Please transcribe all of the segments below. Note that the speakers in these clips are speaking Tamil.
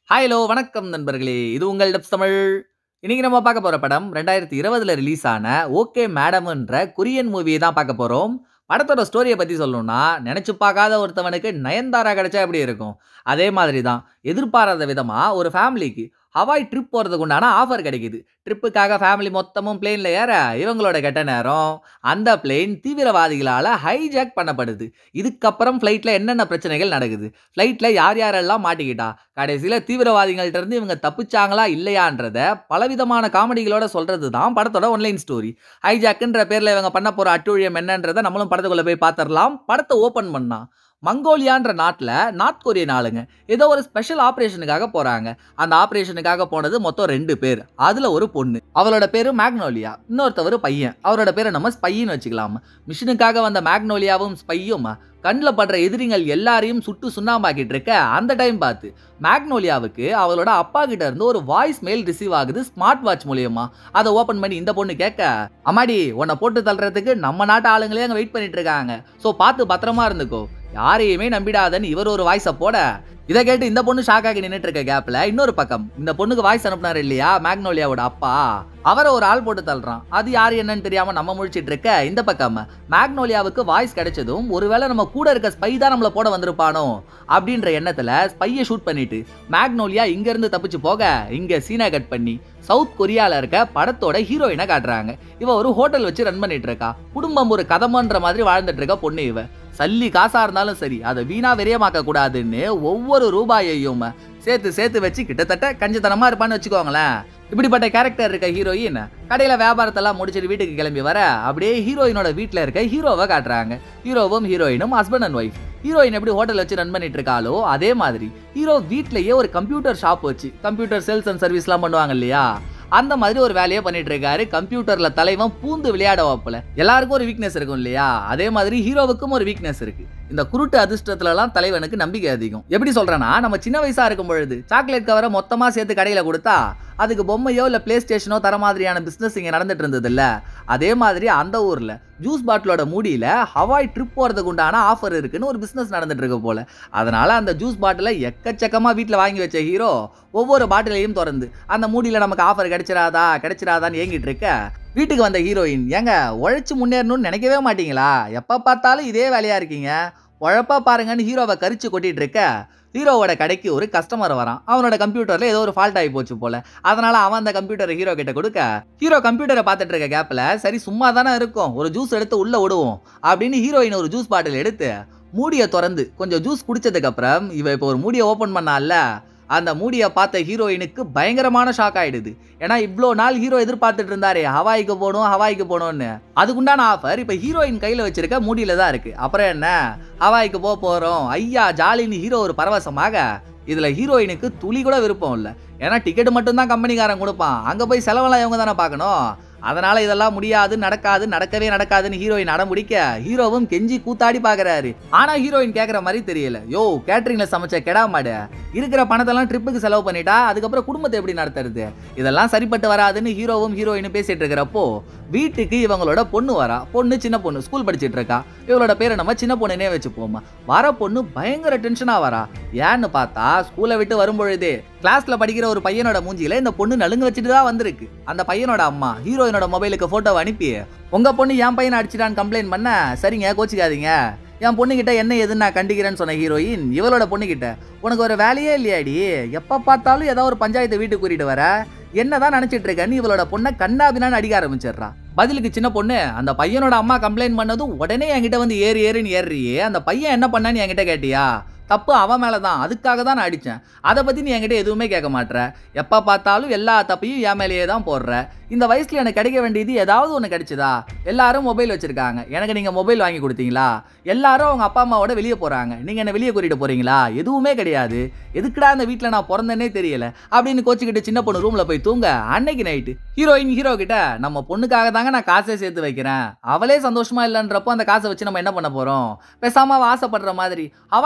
ஹாய் ஹலோ வணக்கம் நண்பர்களே. இது உங்கள் டப்ஸ் தமிழ். இன்னைக்கு நம்ம பார்க்க போற படம் 2020ல ரிலீஸ் ஆன ஓகே மேடம்ன்ற கொரியன் மூவியை தான் பார்க்க போறோம். படத்தோட ஸ்டோரிய பத்தி சொல்லணும்னா, நினைச்சு பார்க்காத ஒருத்தவனுக்கு நயன்தாரா கிடைச்சா எப்படி இருக்கும்? அதே மாதிரி தான் எதிர்பாராத விதமா ஒரு ஃபேமிலிக்கு ஹவாய் ட்ரிப் போறதுக்கு உண்டான ஆஃபர் கிடைக்குது. ட்ரிப்புக்காக ஃபேமிலி மொத்தமும் பிளேன்ல ஏற இவங்களோட கெட்ட நேரம் அந்த பிளேன் தீவிரவாதிகளால ஹைஜாக் பண்ணப்படுது. இதுக்கப்புறம் ஃப்ளைட்ல என்னென்ன பிரச்சனைகள் நடக்குது? ஃப்ளைட்ல யார் யாரெல்லாம் மாட்டிக்கிட்டா? கடைசியில தீவிரவாதிகள்ட்ட இருந்து இவங்க தப்பிச்சாங்களா இல்லையான்றத பலவிதமான காமெடிகளோட சொல்றது தான் படத்தோட ஒன்லைன் ஸ்டோரி. ஹைஜாக்ன்ற பேர்ல இவங்க பண்ண போற அட்டூழியம் என்னன்றத நம்மளும் படத்துக்குள்ள போய் பார்த்துடலாம். படத்தை ஓபன் பண்ணா மங்கோலியான்ற நாட்டில் நார்த் கொரியன் ஆளுங்க ஏதோ ஒரு ஸ்பெஷல் ஆப்ரேஷனுக்காக போறாங்க. அந்த ஆப்ரேஷனுக்காக போனது மொத்தம் 2 பேர். அதுல ஒரு பொண்ணு, அவளோட பேரு மேக்னோலியா. இன்னொருத்தவர் பையன், அவரோட பேரை நம்ம ஸ்பைன்னு வச்சுக்கலாம். மிஷனுக்காக வந்த மேக்னோலியாவும் ஸ்பையும் கண்ணில் படுற எதிரிகள் எல்லாரையும் சுட்டு சுண்ணாம்பாக்கிட்டு இருக்க அந்த டைம் பார்த்து மேக்னோலியாவுக்கு அவளோட அப்பா கிட்ட இருந்து ஒரு வாய்ஸ் மெயில் ரிசீவ் ஆகுது ஸ்மார்ட் வாட்ச் மூலியமா. அதை ஓபன் பண்ணி இந்த பொண்ணு கேட்க, அம்மாடி உன்னை போட்டு தள்ளுறதுக்கு நம்ம நாட்டு ஆளுங்களே அங்கே வெயிட் பண்ணிட்டு இருக்காங்க, ஸோ பார்த்து பத்திரமா இருந்துக்கோ, யாரையுமே நம்பிடாதன்னு இவர் ஒரு வாய்ஸை போட, இதை கேட்டு இந்த பொண்ணு ஷாக் ஆகி நின்றுட்டு இருக்க கேப்ல இன்னொரு பக்கம் இந்த பொண்ணுக்கு வாய்ஸ் அனுப்புனாரு இல்லையா மேக்னோலியாவோட அப்பா, அவரை ஒரு ஆள் போட்டு தள்ளுறான். அது யாரு என்னன்னு தெரியாம நம்ம முழிச்சிட்டு இருக்க இந்த பக்கம் மேக்னோலியாவுக்கு வாய்ஸ் கிடைச்சதும் ஒருவேளை நம்ம கூட இருக்க ஸ்பை தான் நம்மள போட வந்திருப்பானோ அப்படின்ற எண்ணத்துல ஸ்பையை ஷூட் பண்ணிட்டு மேக்னோலியா இங்க இருந்து தப்பிச்சு போக, இங்க சீனா கட் பண்ணி சவுத் கொரியால இருக்க படத்தோட ஹீரோயினை காட்டுறாங்க. இவ ஒரு ஹோட்டல் வச்சு ரன் பண்ணிட்டு இருக்கா. குடும்பம் ஒரு கதமன்ற மாதிரி வாழ்ந்துட்டு இருக்க பொண்ணு இவ. சல்லி காசா இருந்தாலும் சரி அதை வீணா விரயமாக்க கூடாதுன்னு ஒவ்வொரு ரூபாயையும் சேர்த்து சேர்த்து வச்சு கிட்டத்தட்ட கஞ்சத்தனமா இருப்பான்னு வச்சுக்கோங்களேன். இப்படிப்பட்ட கேரக்டர் இருக்க ஹீரோயின் கடையில வியாபாரத்தெல்லாம் முடிச்சிட்டு வீட்டுக்கு கிளம்பி வர, அப்படியே ஹீரோயினோட வீட்டுல இருக்க ஹீரோவை காட்டுறாங்க. ஹீரோவும் ஹீரோயினும் ஹஸ்பண்ட் அண்ட் ஒய்ஃப். ஹீரோயின் எப்படி ஹோட்டல் வச்சு ரன் பண்ணிட்டு இருக்காளோ அதே மாதிரி ஹீரோ வீட்லயே ஒரு கம்ப்யூட்டர் ஷாப் வச்சு கம்ப்யூட்டர் சேல்ஸ் அண்ட் சர்வீஸ் எல்லாம் பண்ணுவாங்க இல்லையா, அந்த மாதிரி ஒரு வேலையை பண்ணிட்டு இருக்காரு. கம்ப்யூட்டர்ல தலைவன் பூந்து விளையாட வைப்பல. எல்லாருக்கும் ஒரு வீக்னஸ் இருக்கும் இல்லையா, அதே மாதிரி ஹீரோவுக்கும் ஒரு வீக்னஸ் இருக்கு. இந்த குருட்டு அதிர்ஷ்டத்துல எல்லாம் தலைவனுக்கு நம்பிக்கை அதிகம். எப்படி சொல்றேன்னா, நம்ம சின்ன வயசா இருக்கும் பொழுது சாக்லேட் கவரை மொத்தமா சேர்த்து கடையில கொடுத்தா அதுக்கு பொம்மையோ இல்ல பிளே ஸ்டேஷனோ தர மாதிரியான பிசினஸ் இங்க நடந்துட்டு இருந்தது இல்ல, அதே மாதிரி அந்த ஊர்ல ஜூஸ் பாட்டிலோட மூடியில ஹவாய் ட்ரிப் போறதுக்கு உண்டான ஆஃபர் இருக்குன்னு ஒரு பிசினஸ் நடந்துட்டு இருக்கு போல. அதனால அந்த ஜூஸ் பாட்டில எக்கச்சக்கமா வீட்டுல வாங்கி வச்ச ஹீரோ ஒவ்வொரு பாட்டிலையும் திறந்து அந்த மூடியில நமக்கு ஆஃபர் கிடைச்சிராதான்னு ஏங்கிட்டு இருக்க, வீட்டுக்கு வந்த ஹீரோயின், ஏங்க உழைச்சு முன்னேறணும்னு நினைக்கவே மாட்டீங்களா, எப்ப பார்த்தாலும் இதே வேலையா இருக்கீங்க, உழைப்பா பாருங்கன்னு ஹீரோவை கரிச்சு கொட்டிட்டு இருக்க, ஹீரோவோட கடைக்கு ஒரு கஸ்டமர் வரான். அவனோட கம்ப்யூட்டர்ல ஏதோ ஒரு ஃபால்ட் ஆகி போச்சு போல. அதனால அவன் அந்த கம்ப்யூட்டரை ஹீரோ கிட்ட கொடுக்க, ஹீரோ கம்ப்யூட்டரை பார்த்துட்டு இருக்க கேப்ல சரி சும்மா தானே இருக்கும், ஒரு ஜூஸ் எடுத்து உள்ள விடுவோம் அப்படின்னு ஹீரோயின் ஒரு ஜூஸ் பாட்டில் எடுத்து மூடியை திறந்து கொஞ்சம் ஜூஸ் குடிச்சதுக்கு அப்புறம் இவ இப்போ ஒரு மூடியை ஓபன் பண்ணால, அந்த மூடியை பார்த்த ஹீரோயினுக்கு பயங்கரமான ஷாக் ஆயிடுது. ஏன்னா இவ்வளோ நாள் ஹீரோ எதிர்பார்த்துட்டு இருந்தாரே ஹவாய்க்கு போகணும்னு, அதுக்குண்டான ஆஃபர் இப்போ ஹீரோயின் கையில் வச்சிருக்க மூடியில தான் இருக்கு. அப்புறம் என்ன, ஹவாய்க்கு போறோம் ஐயா ஜாலின்னு ஹீரோ ஒரு பரவசமாக. இதுல ஹீரோயினுக்கு துளி கூட விருப்பம் இல்லை. ஏன்னா டிக்கெட் மட்டும் தான் கம்பெனிக்காரன் கொடுப்பான், அங்க போய் செலவெல்லாம் இவங்க தானே பார்க்கணும். அதனால இதெல்லாம் முடியாது, நடக்கவே நடக்காதுன்னு ஹீரோயின் அடம்பிடிக்க, ஹீரோவும் கெஞ்சி கூத்தாடி பாக்குறாரு. ஆனா ஹீரோயின் கேக்குற மாதிரி தெரியல. யோ கேட்டரிங்ல சமைச்ச கெடா மாடு, இருக்கிற பணத்தெல்லாம் ட்ரிப்புக்கு செலவு பண்ணிட்டா அதுக்கப்புறம் குடும்பத்தை எப்படி நடத்துறது, இதெல்லாம் சரிப்பட்டு வராதுன்னு ஹீரோவும் ஹீரோயினும் பேசிட்டு இருக்கிறப்போ வீட்டுக்கு இவங்களோட பொண்ணு வரா. பொண்ணு சின்ன பொண்ணு, ஸ்கூல் படிச்சிட்டு இருக்கா. இவளோட பேரை நம்ம சின்ன பொண்ணுனே வச்சுப்போமா. வர பொண்ணு பயங்கர டென்ஷனா வரா. ஏன்னு பார்த்தா ஸ்கூலை விட்டு வரும்பொழுதே கிளாஸ்ல படிக்கிற ஒரு பையனோட மூஞ்சியில இந்த பொண்ணு நலுங்கு வச்சுட்டு தான் வந்திருக்கு. அந்த பையனோட அம்மா ஹீரோயினோட மொபைலுக்கு போட்டோ அனுப்பி, உங்க பொண்ணு என் பையனை அடிச்சிட்டான்னு கம்ப்ளைண்ட் பண்ண, சரிங்க கோச்சிக்காதீங்க, என் பொண்ணுகிட்ட என்ன எதுன்னு நான் கண்டிக்கிறேன்னு சொன்ன ஹீரோயின் இவளோட பொண்ணுகிட்ட, உனக்கு ஒரு வேலையே இல்லையாடி, எப்ப பார்த்தாலும் ஏதாவது ஒரு பஞ்சாயத்தை வீட்டுக்கு கூட்டிட்டு வர, என்னதான் நினைச்சிட்டு இருக்கன்னு இவளோட பொண்ணை கண்ணாபினான்னு அடிக்க ஆரம்பிச்சிடுறா. பதிலுக்கு சின்ன பொண்ணு, அந்த பையனோட அம்மா கம்ப்ளைண்ட் பண்ணதும் உடனே என்கிட்ட வந்து ஏறுன்னு ஏறியே, அந்த பையன் என்ன பண்ணான்னு என்கிட்ட கேட்டியா, தப்பு அவன் மேலதான், அதுக்காக தான் நான் அடிச்சேன், அதை பத்தி நீ என்கிட்ட எதுவுமே கேட்க மாட்ற, எப்ப பார்த்தாலும் எல்லா தப்பையும் என் மேலேயே தான் போடுற, இந்த வயசுல எனக்கு கிடைக்க வேண்டியது ஏதாவது ஒன்று கிடைச்சதா, எல்லாரும் மொபைல் வச்சிருக்காங்க, எனக்கு நீங்க மொபைல் வாங்கி கொடுத்தீங்களா, எல்லாரும் அவங்க அப்பா அம்மாவோட வெளியே போறாங்க, நீங்க என்ன வெளியே கூட்டிட்டு போறீங்களா, எதுவுமே கிடையாது, எதுக்குடா அந்த வீட்டுல நான் பிறந்தேனே தெரியல அப்படின்னு கோச்சிக்கிட்டு சின்ன பொண்ணு ரூம்ல போய் தூங்க. அன்னைக்கு நைட்டு ஹீரோயின் ஹீரோ கிட்ட, நம்ம பொண்ணுக்காக தாங்க நான் காசே சேர்த்து வைக்கிறேன், அவளே சந்தோஷமா இல்லைன்றப்போ அந்த காசை வச்சு நம்ம என்ன பண்ண போறோம், பேசாம ஆசைப்படுற மாதிரி ஹவாய் ட்ரிப்புக்கே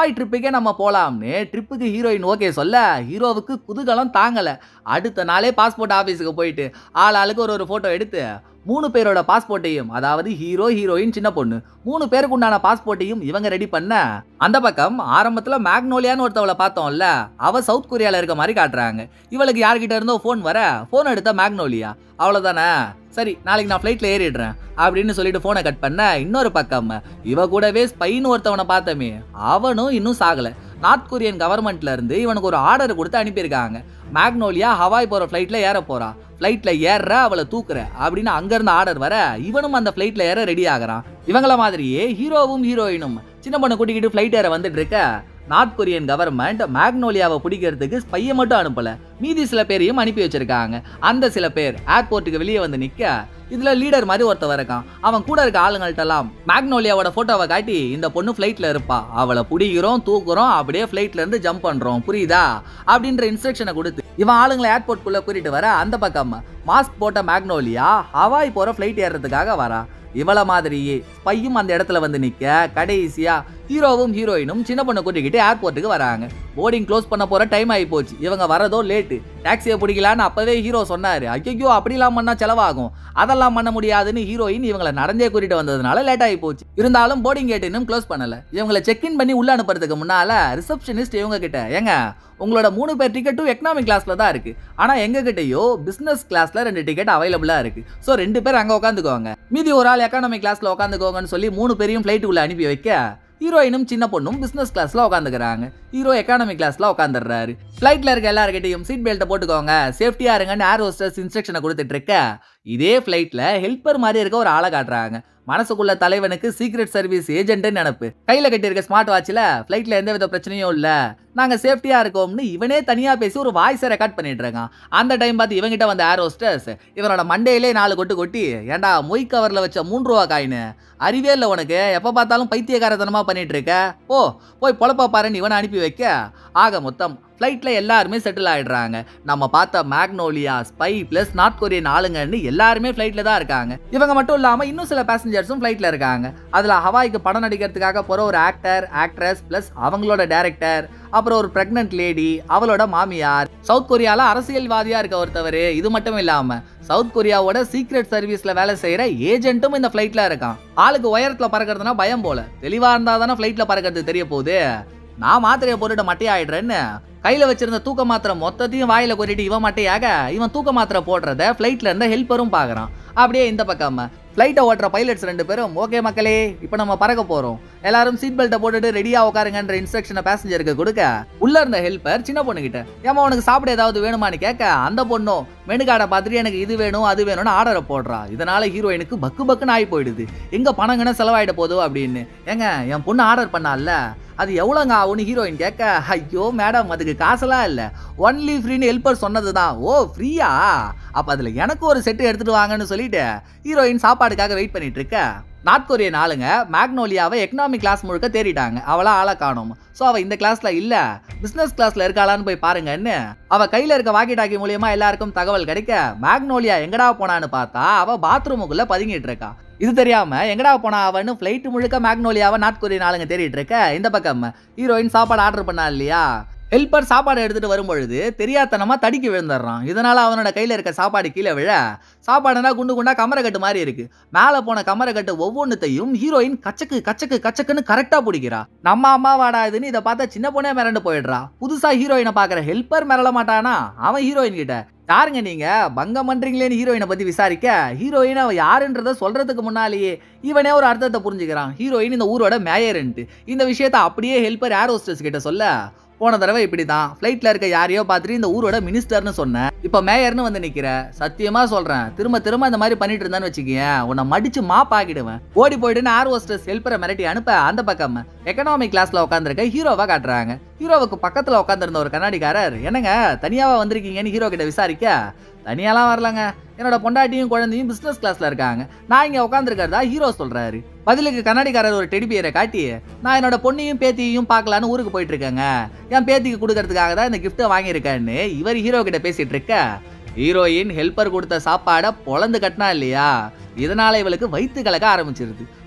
ட்ரிப்புக்கே நம்ம போலாம்னு ட்ரிப்புக்கு ஹீரோயின் ஓகே சொல்ல ஹீரோவுக்கு குதூகலம் தாங்கல. அடுத்த நாளே பாஸ்போர்ட் ஆபீஸுக்கு போயிட்டு ஆளுக்கு ஒரு போட்டோ எடுத்து 3 பேரோட பாஸ்போர்ட்டையும், அதாவது ஹீரோ, ஹீரோயின், சின்ன பொண்ணு 3 பேருக்கு உண்டான பாஸ்போர்ட்டையும் இவங்க ரெடி பண்ண, அந்த பக்கம் ஆரம்பத்துல மேக்னோலியான்னு ஒருத்தவளை பார்த்தோம்ல, அவ சவுத் கொரியால இருக்க மாதிரி காட்டுறாங்க. இவளுக்கு யார்கிட்ட இருந்தோ போன் வர, போன் எடுத்த மேக்னோலியா. அவ்வளவுதானே, சரி நாளைக்கு நான் ஃபிளைட்ல ஏறிடுறேன் அப்படின்னு சொல்லிட்டு போனை கட் பண்ண, இன்னொரு பக்கம் இவ கூடவே ஸ்பைன்னு ஒருத்தவனை பார்த்தமே, அவனும் இன்னும் சாகல. நார்த் கொரியன் கவர்மெண்ட்ல இருந்து இவனுக்கு ஒரு ஆர்டர் கொடுத்து அனுப்பியிருக்காங்க. மேக்னோலியா ஹவாய் போற ஃபிளைட்ல ஏற போறா, ஃபிளைட்ல ஏற அவளை தூக்குற அப்படின்னு அங்க இருந்து ஆர்டர் வர, இவனும் அந்த ஃபிளைட்ல ஏற ரெடி ஆகிறான். இவங்கள மாதிரியே ஹீரோவும் ஹீரோயினும் சின்ன பொண்ணை கூட்டிக்கிட்டு ஃபிளைட் ஏற வந்துட்டு இருக்க, நார்த் கொரியன் கவர்மெண்ட் மேக்னோலியாவை பிடிக்கிறதுக்கு ஸ்பையை மட்டும் அனுப்பல, மீதி சில பேரையும் அனுப்பி வச்சிருக்காங்க. அந்த சில பேர் ஏர்போர்ட்டுக்கு வெளியே வந்து நிக்க, இதுல லீடர் மாதிரி ஒருத்தவ இருக்கான். அவன் கூட இருக்க ஆளுங்கள்ட்டெல்லாம் மேக்னோலியாவோட போட்டோவை காட்டி, இந்த பொண்ணு ஃபிளைட்ல இருப்பா, அவளை பிடிக்கிறோம், தூக்குறோம், அப்படியே ஃபிளைட்ல இருந்து ஜம்ப் பண்றோம், புரியுதா அப்படின்ற இன்ஸ்ட்ரக்ஷனை கொடுத்து இவன் ஆளுங்களை ஏர்போர்ட்குள்ள கூட்டிட்டு வர, அந்த பக்கம் மாஸ்க் போட்ட மேக்னோலியா ஹவாய் போற ஃபிளைட் ஏறதுக்காக வரா. இவள மாதிரியே ஸ்பையும் அந்த இடத்துல வந்து நிக்க, கடைசியா ஹீரோவும் ஹீரோயினும் சின்ன பொண்ணை கூட்டிக்கிட்டு ஏர்போர்ட்டுக்கு வராங்க. போர்டிங் க்ளோஸ் பண்ண போற டைம் ஆகி போச்சு. இவங்க வரதோ லேட்டு. டாக்ஸியை பிடிக்கலான்னு அப்பவே ஹீரோ சொன்னாரு. ஐயோ அப்படிலாம் பண்ணா செலவாகும், அதெல்லாம் பண்ண முடியாதுன்னு ஹீரோயின் இவங்களை நடந்தே கூட்டிட்டு வந்ததுனால லேட் ஆகி போச்சு. இருந்தாலும் போர்டிங் கேட் இன்னும் க்ளோஸ் பண்ணல. இவங்களை செக் இன் பண்ணி உள்ள அனுப்புறதுக்கு முன்னால ரிசப்ஷனிஸ்ட் இவங்க கிட்ட, ஏங்க உங்களோட 3 பேர் டிக்கெட்டும் எக்கனாமிக் கிளாஸ்ல தான் இருக்கு, ஆனா எங்க கிட்டயோ பிசினஸ் கிளாஸ்ல 2 டிக்கெட் அவைலபிளா இருக்கு, சோ 2 பேர் அங்க உட்காந்துக்கோங்க, மீதி ஒரு ஆள் எக்கனாமிக் கிளாஸ்ல உட்காந்துக்கோங்கன்னு சொல்லி 3 பேரையும் ஃபிளைட்டுக்குள்ள அனுப்பி வைக்க, ஹீரோயினும் சின்ன பொண்ணும் பிசினஸ் கிளாஸ்ல உட்காந்துக்கிறாங்க. ஹீரோ எக்கானமிக் கிளாஸ்ல உட்காந்துடுறாரு. ஃபிளைட்ல இருக்க எல்லாருக்கிட்டையும் சீட் பெல்ட்டை போட்டுக்கோங்க, சேஃப்டியா இருங்கன்னு ஏர் ஹோஸ்டஸ் இன்ஸ்ட்ரக்ஷனை கொடுத்துட்டு இருக்க, இதே ஃபிளைட்ல ஹெல்ப்பர் மாதிரி இருக்க ஒரு ஆளை காட்டுறாங்க. மனசுக்குள்ள தலைவனுக்கு சீக்ரெட் சர்வீஸ் ஏஜென்ட் நினைப்பு. கையில கட்டியிருக்க ஸ்மார்ட் வாட்ச்ல ஃபிளைட்ல எந்த வித பிரச்சனையும் இல்ல, நாங்க சேஃப்டியா இருக்கோம்னு இவனே தனியா பேசி ஒரு வாய்ஸை ரெக்கார்ட் பண்ணிட்டு இருக்கான். அந்த டைம் பார்த்து இவங்கிட்ட வந்த ஏர் ஹோஸ்டஸ் இவனோட மண்டையிலே 4 கொட்டு கொட்டி, ஏண்டா மொய் கவர்ல வச்ச 3 ரூபா காயின்னு அறிவே இல்லை உனக்கு, எப்ப பார்த்தாலும் பைத்தியக்காரத்தனமா பண்ணிட்டு இருக்க, போய் பொழப்பா பாருன்னு இவனை அனுப்பி வைக்க, ஆக மொத்தம் ஃபிளைட்ல எல்லாருமே செட்டில் ஆயிடுறாங்க. நம்ம பார்த்த Magnolia, spy plus North Korean ஆளுங்கன்னு எல்லாருமே ஃபிளைட்ல தான் இருக்காங்க. இவங்க மட்டும் இல்லாம இன்னும் சில பேசஞ்சர்ஸும் ஃபிளைட்ல இருக்காங்க. அதுல ஹவாய்க்கு படம் நடிக்கிறதுக்காக போற ஒரு ஆக்டர், ஆக்ட்ரஸ் பிளஸ் அவங்களோட டைரக்டர், அப்புறம் ஒரு பிரெக்னன்ட் லேடி, அவளோட மாமியார், சவுத் கொரியால அரசியல்வாதியா இருக்க ஒருத்தவர், இது மட்டும் இல்லாம சவுத் கொரியாவோட சீக்ரெட் சர்வீஸ்ல வேலை செய்யற ஏஜென்ட்டும் இந்த ஃபிளைட்ல இருக்கான். ஆளுக்கு உயரத்துல பறக்கிறதுனா பயம் போல, தெளிவா இருந்தா தானே ஃபிளைட்ல பறக்கிறது தெரிய போகுது. நான் மாத்திரையை போட்டுட்டு மட்டையாயிடுறேன்னு கையில வச்சிருந்த தூக்க மாத்திரை மொத்தத்தையும் வாயில கொட்டிட்டு இவன் மட்டையாக, இவன் தூக்க மாத்திரை போடுறத ஃபிளைட்ல இருந்த ஹெல்ப்பரும் பாக்குறான். அப்படியே இந்த பக்கம் ஃபிளைட்டை ஓட்டுற பைலட்ஸ் 2 பேரும், ஓகே மக்களே இப்போ நம்ம பறக்க போறோம், எல்லாரும் சீட் பெல்ட்டை போட்டுட்டு ரெடியா உட்காருங்கன்ற இன்ஸ்ட்ரக்ஷனை பேசஞ்சருக்கு கொடுக்க, உள்ள இருந்த ஹெல்ப்பர் சின்ன பொண்ணு கிட்ட, ஏமா உனக்கு சாப்பிட ஏதாவது வேணுமான்னு கேட்க, அந்த பொண்ணும் மெனு கார்டை பார்த்துட்டு எனக்கு இது வேணும் அது வேணும்னு ஆர்டரை போடுறா. இதனால ஹீரோயினுக்கு பக்கு பக்குன்னு ஆகி போயிடுது. எங்க பணங்கன்னு செலவாயிட போதோ அப்படின்னு. ஏங்க என் பொண்ணு ஆர்டர் பண்ணால, அது எவ்வளோங்க ஆகும்னு ஹீரோயின் கேட்க, ஐயோ மேடம் அதுக்கு காசெல்லாம் இல்லை, ஒன்லி ஃப்ரீன்னு ஹெல்ப்பர் சொன்னதுதான். ஓ ஃப்ரீயா, அப்ப அதுல எனக்கு ஒரு செட்டு எடுத்துட்டு வாங்கன்னு சொல்லிட்டு ஹீரோயின் சாப்பாடுக்காக வெயிட் பண்ணிட்டு இருக்க, நார்த் கொரியன் ஆளுங்க மேக்னோலியாவை எக்கனாமிக் கிளாஸ் முழுக்க தேடிட்டாங்க. அவளா ஆளை காணோம். ஸோ அவ இந்த கிளாஸ்ல இல்ல, பிசினஸ் கிளாஸ்ல இருக்காளான்னு போய் பாருங்கன்னு அவ கையில இருக்க வாக்கி டாக்கி மூலியமா எல்லாருக்கும் தகவல் கிடைக்க, மேக்னோலியா எங்கடா போனான்னு பார்த்தா அவ பாத்ரூமுக்குள்ள பதுங்கிட்டு இருக்கா. இது தெரியாம எங்கடா போனா அவன்னு ஃபிளைட் முழுக்க மேக்னோலியாவை நார்த் கொரியன் ஆளுங்க தேடிட்டு இருக்க, இந்த பக்கம் ஹீரோயின் சாப்பாடு ஆர்டர் பண்ணா இல்லையா, ஹெல்ப்பர் சாப்பாடு எடுத்துட்டு வரும்பொழுது தெரியாதனமா தடிக்கி விழுந்துடுறான். இதனால அவனோட கையில இருக்க சாப்பாடு கீழே விழ, சாப்பாடுனா குண்டு குண்டா கமரக்கட்டு மாதிரி இருக்கு. மேல போன கமரக்கட்டு ஒவ்வொன்றுத்தையும் ஹீரோயின் கச்சக்கு கச்சக்கு கச்சக்குன்னு கரெக்டா பிடிக்கிறா. நம்ம அம்மா வாடாதுன்னு இதை பார்த்தா சின்ன பொண்ணே மிரண்டு போயிடுறா. புதுசா ஹீரோயினை பாக்குற ஹெல்ப்பர் மிரள மாட்டானா, அவன் ஹீரோயின் கிட்ட, யாருங்க நீங்க பங்கம் பண்றீங்களேன்னு ஹீரோயினை பத்தி விசாரிக்க, ஹீரோயின் அவ யாருன்றத சொல்றதுக்கு முன்னாலேயே இவனே ஒரு அர்த்தத்தை புரிஞ்சுக்கிறான். ஹீரோயின் இந்த ஊரோட மேயர்ன்ட்டு. இந்த விஷயத்த அப்படியே ஹெல்ப்பர் ஏர் ஹோஸ்டஸ் கிட்ட சொல்ல, போன தடவை இப்படிதான் ஃபிளைட்ல இருக்க யாரையோ பார்த்துட்டு இந்த ஊரோட மினிஸ்டர்னு சொன்னேன், இப்ப மேயர்னு வந்து நிக்கிற, சத்தியமா சொல்றேன் திரும்ப திரும்ப இந்த மாதிரி பண்ணிட்டு இருந்தான்னு வச்சுக்கேன், உன்னை மடிச்சு மாப்பாக்கிடுவேன், ஓடி போயிட்டுன்னு ஏர் ஹோஸ்டஸ் ஹெல்ப்பரை மிரட்டி அனுப்ப, அந்த பக்கம் எக்கனாமிக் கிளாஸ்ல உட்காந்துருக்க ஹீரோவா காட்டுறாங்க. ஹீரோவுக்கு பக்கத்துல உட்காந்துருந்த ஒரு கண்ணாடிக்காரர், என்னங்க தனியாவா வந்திருக்கீங்கன்னு ஹீரோ கிட்ட விசாரிக்க, தனியாலாம் வரலங்க, என்னோட பொண்டாட்டியும் குழந்தையும் பிசினஸ் கிளாஸ்ல இருக்காங்க, நான் இங்க உட்காந்துருக்கிறதா ஹீரோ சொல்றாரு. பதிலுக்கு கண்ணாடிக்காரர் ஒரு டெடிபியரை காட்டி, நான் என்னோட பொண்ணையும் பேத்தியையும் பார்க்கலான்னு ஊருக்கு போயிட்டு இருக்கேங்க, என் பேத்திக்கு கொடுக்கறதுக்காக தான் இந்த கிஃப்ட்டை வாங்கியிருக்கேன்னு இவர் ஹீரோ கிட்ட பேசிட்டு இருக்க, ஹீரோயின் ஹெல்ப்பர் கொடுத்த சாப்பாடை பொழந்து கட்டினா இல்லையா, இதனால இவளுக்கு வயிற்று கலக்க ஆரம்பிச்சிருது.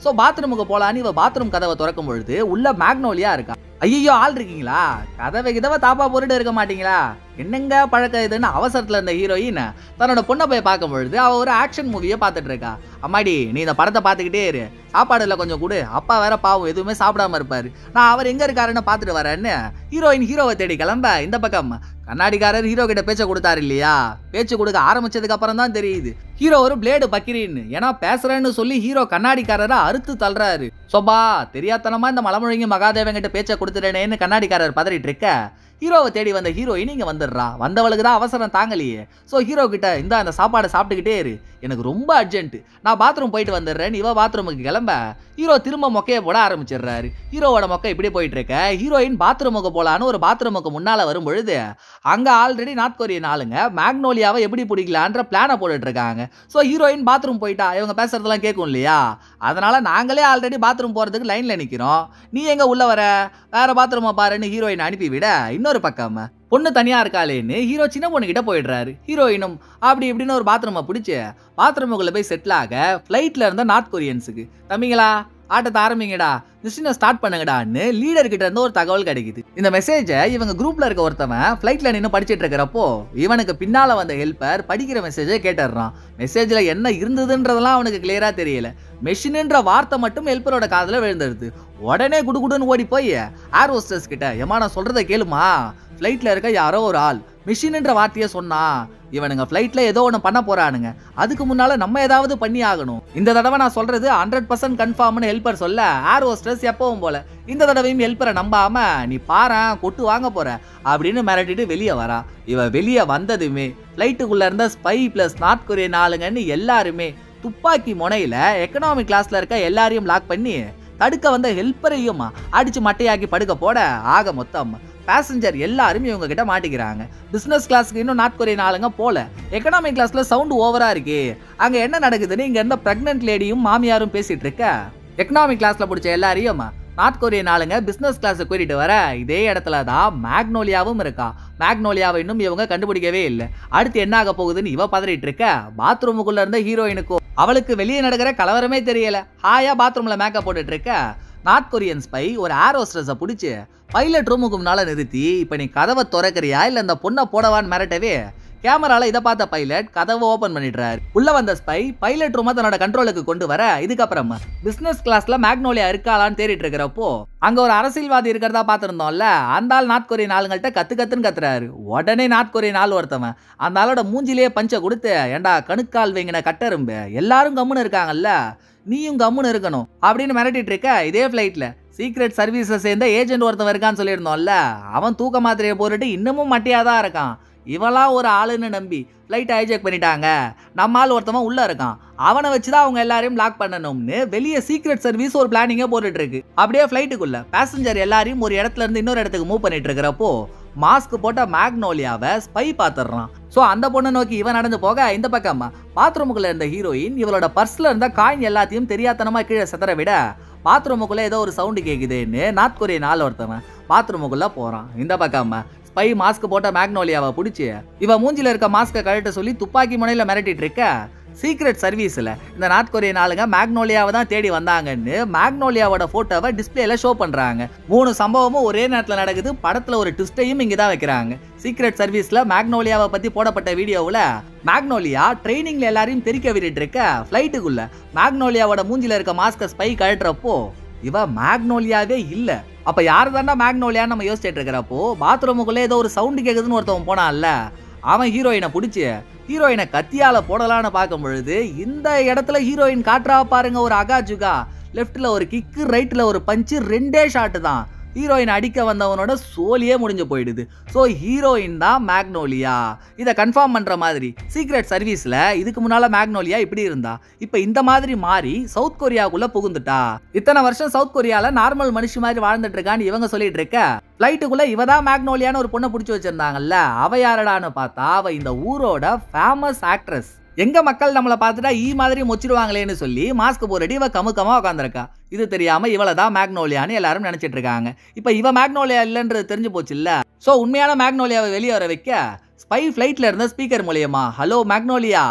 சோ பாத்ரூமுக்கு போலான்னு இவ பாத்ரூம் கதவை திறக்கும் பொழுது உள்ள மேக்னோலியா இருக்கா. ஐயோ ஆள் இருக்கீங்களா, கதவை கிதவை தாப்பா போட்டுட்டு இருக்க மாட்டீங்களா, என்னங்க பழக்கம் இதுன்னு அவசரத்துல இருந்த ஹீரோயின் தன்னோட பொண்ணை போய் பார்க்கும் பொழுது அவ ஒரு ஆக்ஷன் மூவியை பார்த்துட்டு இருக்கா. அம்மாடி நீ இந்த படத்தை பார்த்துக்கிட்டே இரு, சாப்பாடுல கொஞ்சம் கொடு, அப்பா வேற பாவம் எதுவுமே சாப்பிடாம இருப்பாரு, நான் அவர் எங்க இருக்காருன்னு பார்த்துட்டு வரேன்னு ஹீரோயின் ஹீரோவை தேடி கிளம்ப இந்த பக்கம் கண்ணாடிக்காரர் ஹீரோ கிட்ட பேச்ச கொடுத்தாரு இல்லையா. பேச்சு கொடுக்க ஆரம்பிச்சதுக்கு அப்புறம் தான் தெரியுது ஹீரோ ஒரு பிளேடு பக்கிரின்னு. ஏன்னா பேசுறேன்னு சொல்லி ஹீரோ கண்ணாடிக்காரரை அறுத்து தள்ளுறாரு. சோபா தெரியாதனமா இந்த மலமுழங்கி மகாதேவன் கிட்ட பேச்ச கொடுத்துட்டேனேன்னு கண்ணாடிக்காரர் பதறிட்டு இருக்க ஹீரோவை தேடி வந்த ஹீரோயின் இங்க வந்துடுறா. வந்தவளுக்கு தான் அவசரம் தாங்கலையே. சோ ஹீரோ கிட்ட இந்த அந்த சாப்பாடை சாப்பிட்டுக்கிட்டே இரு, எனக்கு ரொம்ப அர்ஜென்ட், நான் பாத்ரூம் போயிட்டு வந்துடுறேன். இவ பாத்ரூமுக்கு கிளம்ப ஹீரோ திரும்ப மொக்கையை போட ஆரம்பிச்சிடுறாரு. ஹீரோவோட மொக்கை இப்படி போயிட்டு இருக்க ஹீரோயின் பாத்ரூமுக்கு போலான்னு ஒரு பாத்ரூமுக்கு முன்னால வரும் பொழுது அங்க ஆல்ரெடி நார்த் கொரியன் ஆளுங்க மேக்னோலியாவை எப்படி பிடிக்கலான்ற பிளானை போட்டுட்டு இருக்காங்க. சோ ஹீரோயின் பாத்ரூம் போயிட்டா இவங்க பேசுறதெல்லாம் கேட்கும் இல்லையா, அதனால நாங்களே ஆல்ரெடி பாத்ரூம் போறதுக்கு லைன்ல நிக்கிறோம், நீ எங்க உள்ள வர, வேற பாத்ரூமை பாருன்னு ஹீரோயின் அனுப்பி விட இன்னொரு பக்கம் பொண்ணு தனியா இருக்காளேன்னு ஹீரோ சின்ன பொண்ணு கிட்ட போயிடுறாரு. ஹீரோயினும் அப்படி இப்படின்னு ஒரு பாத்ரூமை பிடிச்சு பாத்ரூமுக்குள்ள போய் செட்டில் ஆக ஃபிளைட்ல இருந்த நார்த் கொரியன்ஸுக்கு தம்பிங்களா ஆட்டத்தை ஆரம்பிங்கடா, மிஷினை ஸ்டார்ட் பண்ணுங்கடான்னு லீடர் கிட்ட இருந்து ஒரு தகவல் கிடைக்குது. இந்த மெசேஜை இவங்க குரூப்ல இருக்க ஒருத்தவன் ஃபிளைட்ல நின்று படிச்சிட்டு இருக்கிறப்போ இவனுக்கு பின்னால வந்த ஹெல்பர் படிக்கிற மெசேஜை கேட்டுறான். மெசேஜ்ல என்ன இருந்ததுன்றதெல்லாம் அவனுக்கு கிளியரா தெரியல. மெஷின்ன்ற வார்த்தை மட்டும் ஹெல்பரோட காதுல விழுந்துருது. உடனே குடுகுடுன்னு ஓடி போய் ஏர் ஹோஸ்டஸ் கிட்ட ஏமா நான் சொல்றதை கேளுமா, ஃபிளைட்ல இருக்க யாரோ ஒரு ஆள் மிஷின்ன்ற வார்த்தையை சொன்னா, இவனுங்க ஃபிளைட்ல ஏதோ ஒன்று பண்ண போறானுங்க, அதுக்கு முன்னால நம்ம ஏதாவது பண்ணி ஆகணும், இந்த தடவை நான் சொல்றது 100% கன்ஃபார்ம்னு ஹெல்பர் சொல்ல ஏர் ஹோஸ்டஸ் எப்பவும் போல இந்த தடவையும் ஹெல்பரை நம்பாம நீ பாரேன் கொட்டு வாங்க போற அப்படின்னு மிரட்டிட்டு வெளியே வரா. இவ வெளியே வந்ததுமே ஃபிளைட்டுக்குள்ள இருந்த ஸ்பை பிளஸ் நார்த் கொரியன் ஆளுங்கன்னு எல்லாருமே துப்பாக்கி முனையில எக்கனாமிக் கிளாஸ்ல இருக்க எல்லாரையும் லாக் பண்ணி தடுக்க வந்த ஹெல்பரையும் அடிச்சு மட்டையாக்கி படுக்க போட ஆக மொத்தம் பேசஞ்சர் எல்லாரும் இவங்க கிட்ட மாட்டிக்கிறாங்க. பிசினஸ் கிளாஸ்க்கு இன்னும் நார்த் கொரியன் ஆளுங்க போல, எக்கனாமிக் கிளாஸ்ல சவுண்ட் ஓவரா இருக்கு. அங்க என்ன நடக்குதுன்னு இங்க இருந்த பிரெக்னன்ட் லேடியும் மாமியாரும் பேசிட்டு இருக்க எக்கனாமிக் கிளாஸ்ல பிடிச்ச எல்லாரையும் நார்த் கொரியன் ஆளுங்க பிசினஸ் கிளாஸ் கூட்டிட்டு வர இதே இடத்துல தான் மேக்னோலியாவும் இருக்கா. மேக்னோலியாவை இன்னும் இவங்க கண்டுபிடிக்கவே இல்லை. அடுத்து என்ன ஆக போகுதுன்னு இவ பதறிட்டு இருக்க பாத்ரூமுக்குள்ள இருந்த ஹீரோயினுக்கும் அவளுக்கு வெளியே நடக்கிற கலவரமே தெரியல. ஹாயா பாத்ரூம்ல மேக்கப் போட்டுட்டு இருக்க நார்த் கொரியன் ஸ்பை ஒரு ஏர் ஹோஸ்டஸை பிடிச்சி பைலட் ரூமுக்கு முன்னால நிறுத்தி இப்ப நீ கதவை திறக்கிறியா இல்ல இந்த பொண்ணை போடவான்னு மிரட்டவே கேமரால இதை பார்த்த பைலட் கதவை ஓபன் பண்ணிடுறாரு. உள்ள வந்த ஸ்பை பைலட் ரூமை தன்னோட கண்ட்ரோலுக்கு கொண்டு வர இதுக்கப்புறம் பிசினஸ் கிளாஸ்ல மேக்னோலியா இருக்காளான்னு தேடிட்டு இருக்கிறப்போ அங்க ஒரு அரசியல்வாதி இருக்கிறதா பார்த்திருந்தோம்ல, அந்த ஆள் நார்த் கொரியன் ஆளுங்கள்ட்ட கத்துன்னு கத்துறாரு. உடனே நார்த் கொரியன் ஆள் ஒருத்தவன் அந்த ஆளோட மூஞ்சிலேயே பஞ்ச கொடுத்து ஏண்டா கணுக்கால் வைங்கின கட்டரும்பு எல்லாரும் கம்முன்னு இருக்காங்கல்ல, நீயும் கம்முன்னு இருக்கணும் அப்படின்னு மிரட்டிட்டு இருக்க இதே பிளைட்ல சீக்ரெட் சர்வீஸை சேர்ந்த ஏஜென்ட் ஒருத்தவன் இருக்கான்னு சொல்லியிருந்தோம்ல, அவன் தூக்க மாத்திரையை போட்டுட்டு இன்னமும் மட்டியாதான் இருக்கான். இவெல்லாம் ஒரு ஆளுன்னு நம்பி ஃப்ளைட்டை ஹைஜெக் பண்ணிட்டாங்க. நம்ம ஆள் ஒருத்தவன் உள்ள இருக்கான், அவனை வச்சுதான் அவங்க எல்லாரையும் லாக் பண்ணணும்னு வெளியே சீக்ரெட் சர்வீஸ் ஒரு பிளானிங்கே போட்டுட்டு இருக்கு. அப்படியே ஃப்ளைட்டுக்குள்ள பேசஞ்சர் எல்லாரையும் ஒரு இடத்துல இருந்து இன்னொரு இடத்துக்கு மூவ் பண்ணிட்டு இருக்கிறப்போ மாஸ்க் போட்ட மேக்னோலியாவை ஸ்பை பாத்துறான். சோ அந்த பொண்ணை நோக்கி இவன் நடந்து போக இந்த பக்கம் பாத்ரூமுக்குள்ள இருந்த ஹீரோயின் இவளோட பர்ஸ்ல இருந்த காயின் எல்லாத்தையும் தெரியாதனமா கீழே செதற விட பாத்ரூமுக்குள்ள ஏதோ ஒரு சவுண்டு கேக்குதுன்னு நார்த் கொரியன் ஆள் ஒருத்தவன் பாத்ரூமுக்குள்ள போறான். இந்த பக்கம் ஸ்பை மாஸ்க் போட்ட மேக்னோலியாவை பிடிச்சி இவ மூஞ்சில இருக்க மாஸ்கை கழட்ட சொல்லி துப்பாக்கி முனையில மிரட்டிட்டு இருக்க சீக்ரெட் சர்வீஸ்ல இந்த நார்த் கொரியன் ஆளுங்க மேக்னோலியாவை தான் தேடி வந்தாங்கன்னு மேக்னோலியாவோட போட்டோவை டிஸ்பிளேல ஷோ பண்றாங்க. 3 சம்பவமும் ஒரே நேரத்துல நடக்குது. படத்துல ஒரு ட்விஸ்டையும் இங்கதான் வைக்கிறாங்க. சீக்ரெட் சர்வீஸ்ல மேக்னோலியாவை பத்தி போடப்பட்ட வீடியோவுல மேக்னோலியா ட்ரைனிங்ல எல்லாரையும் தெரிக்க விட்டுட்டு இருக்க ஃபிளைட்டுக்குள்ள மேக்னோலியாவோட மூஞ்சில இருக்க மாஸ்க ஸ்பை கழட்டுறப்போ இவ மேக்னோலியாவே இல்ல. அப்ப யாரு தாண்டா மேக்னோலியான்னு நம்ம யோசிச்சுட்டு இருக்கிறப்போ பாத்ரூமுக்குள்ள ஏதோ ஒரு சவுண்டு கேக்குதுன்னு ஒருத்தவன் போனான்ல, அவன் ஹீரோயினை பிடிச்சி ஹீரோயினை கத்தியால போடலான்னு பார்க்கும் பொழுது இந்த இடத்துல ஹீரோயின் காட்டுறா பாருங்க ஒரு அகாஜுகா. லெஃப்ட்ல ஒரு கிக்கு, ரைட்ல ஒரு பஞ்சு, 2 ஷாட் தான். ஹீரோயின் அடிக்க வந்தவனோட சோலியே முடிஞ்சு போயிடுது. ஸோ ஹீரோயின் தான் மேக்னோலியா. இதை கன்ஃபார்ம் பண்ற மாதிரி சீக்ரெட் சர்வீஸ்ல இதுக்கு முன்னால மேக்னோலியா இப்படி இருந்தா, இப்ப இந்த மாதிரி மாறி சவுத் கொரியாவுக்குள்ள புகுந்துட்டா. இத்தனை வருஷம் சவுத் கொரியால நார்மல் மனுஷி மாதிரி வாழ்ந்துட்டு இருக்கான்னு இவங்க சொல்லிட்டு இருக்க ஃபிளைட்டுக்குள்ள இவதான் மேக்னோலியான்னு ஒரு பொண்ணை பிடிச்சி வச்சிருந்தாங்கல்ல, அவ யாரடான்னு பார்த்தா அவ இந்த ஊரோட ஃபேமஸ் ஆக்ட்ரஸ். எங்க மக்கள் நம்மளை பார்த்துட்டா மாதிரி மொச்சிடுவாங்களேன்னு சொல்லி மாஸ்க் போரடி இவ கமுக்கமா உட்காந்துருக்கா. இது தெரியாம இவளதான் மேக்னோலியான்னு எல்லாரும் நினைச்சிட்டு இருக்காங்க. இப்ப இவ மேக்னோலியா இல்லன்றது தெரிஞ்சு போச்சு இல்ல. சோ உண்மையான மேக்னோலியாவை வெளியே வர வைக்க ஸ்பை ஃபிளைட்ல இருந்த ஸ்பீக்கர் மூலியமா ஹலோ மேக்னோலியா,